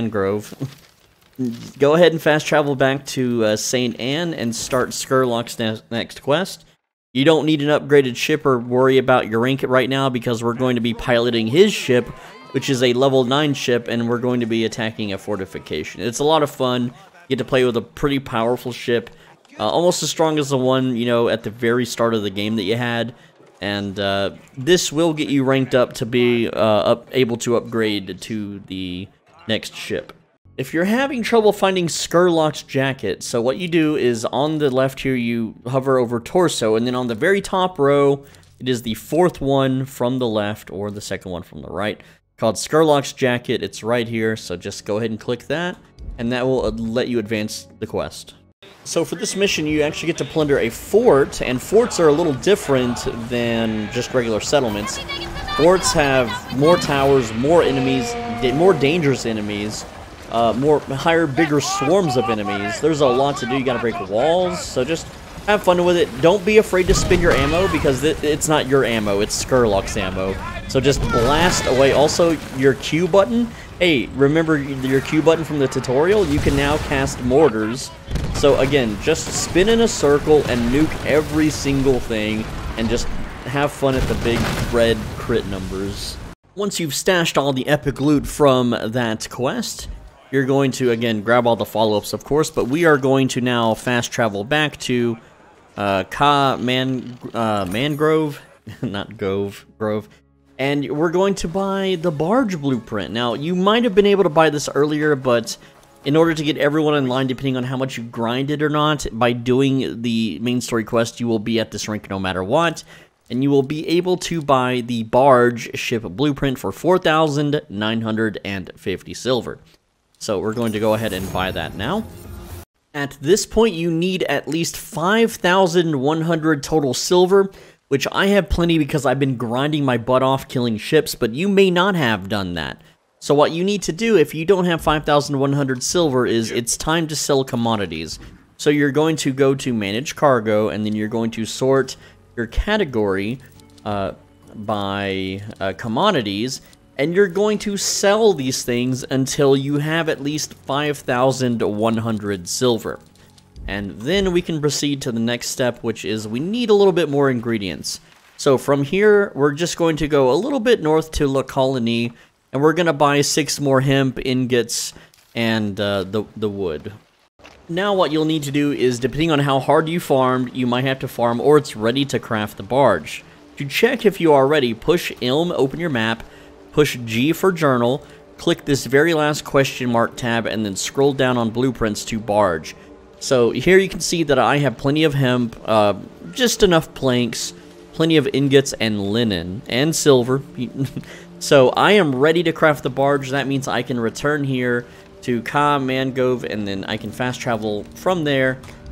Go ahead and fast travel back to St. Anne and start Skurlock's next quest. You don't need an upgraded ship or worry about your rank right now, because we're going to be piloting his ship, which is a level 9 ship, and we're going to be attacking a fortification. It's a lot of fun. You get to play with a pretty powerful ship, almost as strong as the one, you know, at the very start of the game that you had. And this will get you ranked up to be able to upgrade to the next ship. If you're having trouble finding Skurlock's jacket, so what you do is on the left here, you hover over torso, and then on the very top row, it is the fourth one from the left, or the second one from the right, called Skurlock's jacket. It's right here, so just go ahead and click that, and that will let you advance the quest. So for this mission, you actually get to plunder a fort, and forts are a little different than just regular settlements. Forts have more towers, more enemies, more dangerous enemies, higher, bigger swarms of enemies. There's a lot to do. You gotta break walls, so just have fun with it. Don't be afraid to spin your ammo, because it's not your ammo, it's Skurlock's ammo. So just blast away. Also, your Q button. Hey, remember your Q button from the tutorial? You can now cast mortars. So again, just spin in a circle and nuke every single thing, and just have fun at the big red crit numbers. Once you've stashed all the epic loot from that quest, you're going to, again, grab all the follow-ups, of course, but we are going to now fast travel back to Mangrove, not Grove, and we're going to buy the barge blueprint. Now, you might have been able to buy this earlier, but in order to get everyone in line, depending on how much you grinded or not, by doing the main story quest, you will be at this rank no matter what, and you will be able to buy the barge ship blueprint for 4,950 silver. So we're going to go ahead and buy that now. At this point, you need at least 5,100 total silver, which I have plenty because I've been grinding my butt off killing ships, but you may not have done that. So what you need to do if you don't have 5,100 silver is it's time to sell commodities. So you're going to go to Manage Cargo, and then you're going to sort your category by commodities, and you're going to sell these things until you have at least 5,100 silver. And then we can proceed to the next step, which is we need a little bit more ingredients. So from here, we're just going to go a little bit north to La Colonie, and we're going to buy 6 more hemp ingots and the wood. Now what you'll need to do is, depending on how hard you farmed, you might have to farm or it's ready to craft the barge. To check if you are ready, push Ilm, open your map, push G for journal, click this very last question mark tab, and then scroll down on blueprints to barge. So here you can see that I have plenty of hemp, just enough planks, plenty of ingots and linen, and silver. So I am ready to craft the barge. That means I can return here to Ka Mangrove, and then I can fast travel from there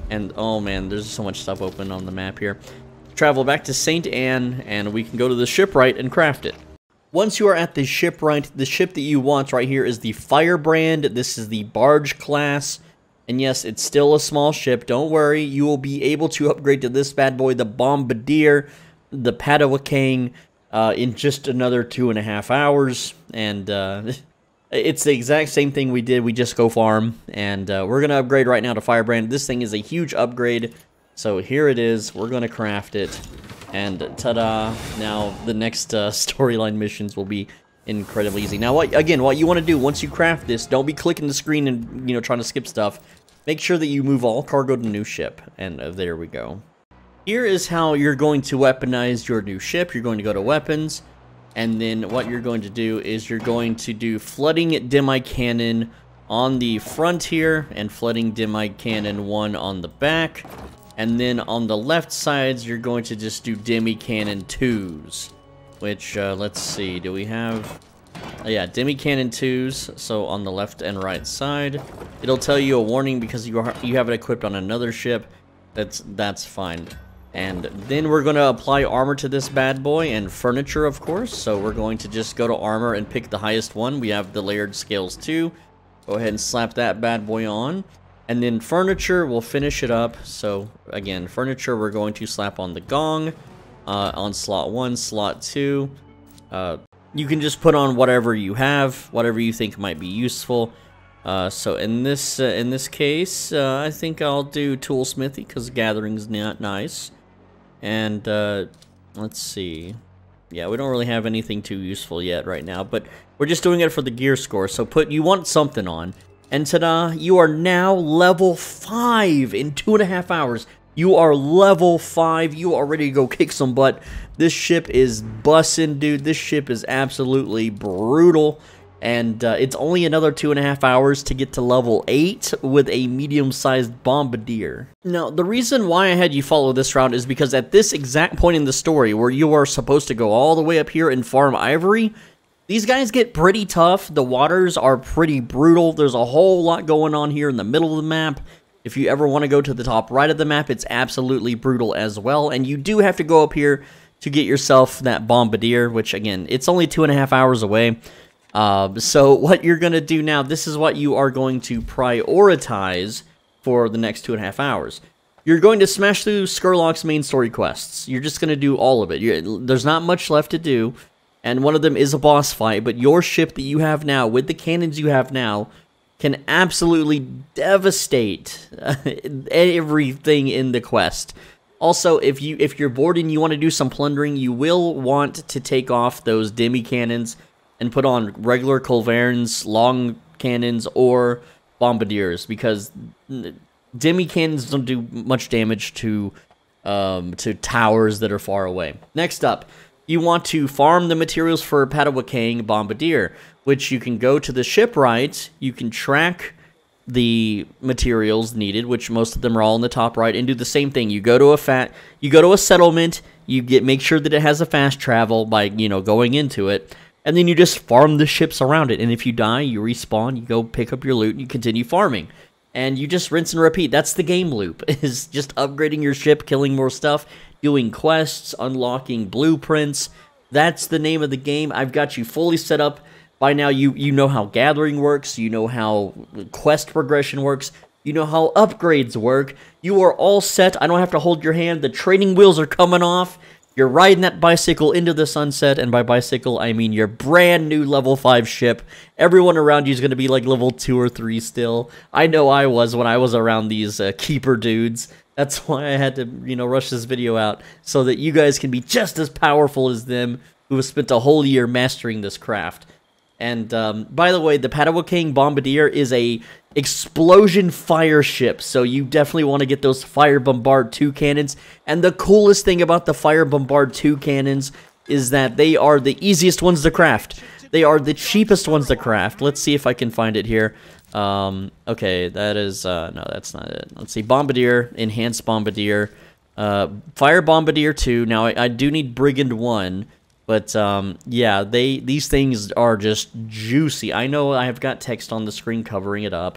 And oh man, there's so much stuff open on the map here. Travel back to St. Anne, and we can go to the shipwright and craft it. Once you are at the shipwright, the ship that you want right here is the Firebrand. This is the barge class. And yes, it's still a small ship. Don't worry, you will be able to upgrade to this bad boy, the Bombardier, the Padawakang, in just another 2.5 hours. And it's the exact same thing we did. We just go farm, and we're going to upgrade right now to Firebrand. This thing is a huge upgrade. So here it is. We're going to craft it. And ta-da, now the next storyline missions will be incredibly easy. Now, what you want to do once you craft this, don't be clicking the screen and, trying to skip stuff. Make sure that you move all cargo to new ship. And there we go. Here is how you're going to weaponize your new ship. You're going to go to weapons. And then what you're going to do is you're going to do flooding demi cannon on the front here. And flooding demi cannon 1 on the back. And then on the left sides, you're going to just do demi cannon 2s. Which, let's see, do we have... yeah, demi cannon 2s, so on the left and right side. It'll tell you a warning because you have it equipped on another ship. That's fine. And then we're going to apply armor to this bad boy, and furniture, of course. So we're going to just go to armor and pick the highest one. We have the layered scales too. Go ahead and slap that bad boy on. And then furniture, we'll finish it up. So again, furniture, we're going to slap on the gong, on slot 1, slot 2. You can just put on whatever you have, whatever you think might be useful. So in this case, I think I'll do toolsmithy because gathering's not nice. And let's see. Yeah, we don't really have anything too useful yet right now, but we're just doing it for the gear score. So you want something on. And ta-da, you are now level 5 in 2.5 hours. You are level 5. You are ready to go kick some butt. This ship is bussin', dude. This ship is absolutely brutal. And it's only another 2.5 hours to get to level 8 with a medium-sized Bombardier. Now, the reason why I had you follow this route is because at this exact point in the story where you are supposed to go all the way up here and farm ivory, these guys get pretty tough. The waters are pretty brutal. There's a whole lot going on here in the middle of the map. If you ever want to go to the top right of the map, it's absolutely brutal as well. And you do have to go up here to get yourself that Bombardier, which, again, it's only 2.5 hours away. So what you're going to do now, this is what you are going to prioritize for the next 2.5 hours. You're going to smash through Skurlock's main story quests. You're just going to do all of it. There's not much left to do. And one of them is a boss fight, but your ship that you have now, with the cannons you have now, can absolutely devastate everything in the quest. Also, if you're bored and you want to do some plundering, you will want to take off those demi cannons and put on regular culverins, long cannons, or bombardiers, because demi cannons don't do much damage to towers that are far away. Next up, you want to farm the materials for Padawakang Bombardier, which you can go to the shipwright, you can track the materials needed, which most of them are all in the top right, and do the same thing. You go to a settlement, make sure that it has a fast travel by, going into it, and then you just farm the ships around it. And if you die, you respawn, you go pick up your loot, and you continue farming. And you just rinse and repeat. That's the game loop, is just upgrading your ship, killing more stuff, doing quests, unlocking blueprints. That's the name of the game. I've got you fully set up. By now, you know how gathering works, you know how quest progression works, you know how upgrades work. You are all set. I don't have to hold your hand. The training wheels are coming off. You're riding that bicycle into the sunset, and by bicycle, I mean your brand new level 5 ship. Everyone around you is going to be like level 2 or 3 still. I know I was when I was around these keeper dudes. That's why I had to, rush this video out, so that you guys can be just as powerful as them, who have spent a whole year mastering this craft. And, by the way, the Padawakang Bombardier is a explosion fire ship, so you definitely want to get those Fire Bombard 2 cannons. And the coolest thing about the Fire Bombard 2 cannons is that they are the easiest ones to craft. They are the cheapest ones to craft. Let's see if I can find it here. Okay, that is, no, that's not it. Let's see, Bombardier, Enhanced Bombardier, Fire Bombardier 2. Now, I do need Brigand 1. But, yeah, these things are just juicy. I know I have got text on the screen covering it up,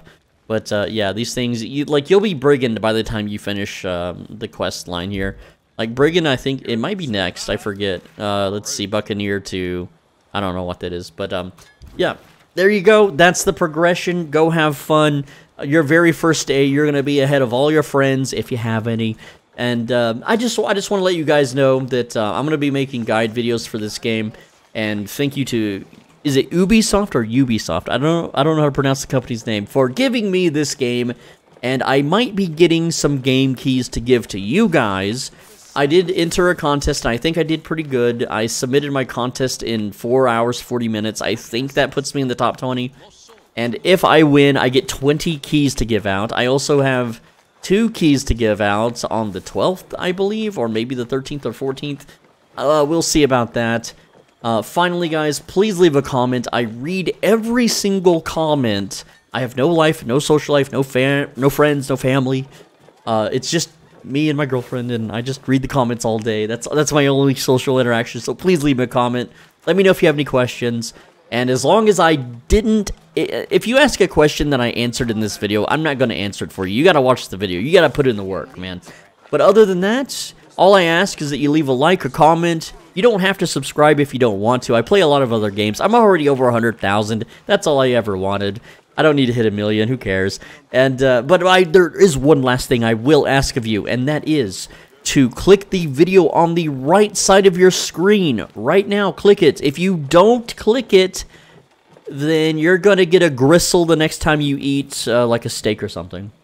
But yeah, these things, you'll be brigand by the time you finish the quest line here. Like brigand, I think it might be next. I forget. Let's see, buccaneer to, I don't know what that is, but yeah, there you go. That's the progression. Go have fun. Your very first day, you're gonna be ahead of all your friends if you have any. And I just want to let you guys know that I'm gonna be making guide videos for this game. And thank you to, is it Ubisoft or Ubisoft? I don't know how to pronounce the company's name, for giving me this game. And I might be getting some game keys to give to you guys. I did enter a contest, and I think I did pretty good. I submitted my contest in 4 hours, 40 minutes. I think that puts me in the top 20. And if I win, I get 20 keys to give out. I also have 2 keys to give out on the 12th, I believe, or maybe the 13th or 14th. We'll see about that. Finally, guys, please leave a comment. I read every single comment. I have no life, no social life, no friends, no family. It's just me and my girlfriend, and I just read the comments all day. That's my only social interaction, so please leave me a comment. Let me know if you have any questions. And as long as I didn't, if you ask a question that I answered in this video, I'm not going to answer it for you. You got to watch the video. You got to put in the work, man. But other than that, all I ask is that you leave a like, a comment. You don't have to subscribe if you don't want to. I play a lot of other games. I'm already over 100,000. That's all I ever wanted. I don't need to hit 1 million. Who cares? And but there is one last thing I will ask of you, and that is to click the video on the right side of your screen right now. Click it. If you don't click it, then you're gonna get a gristle the next time you eat like a steak or something.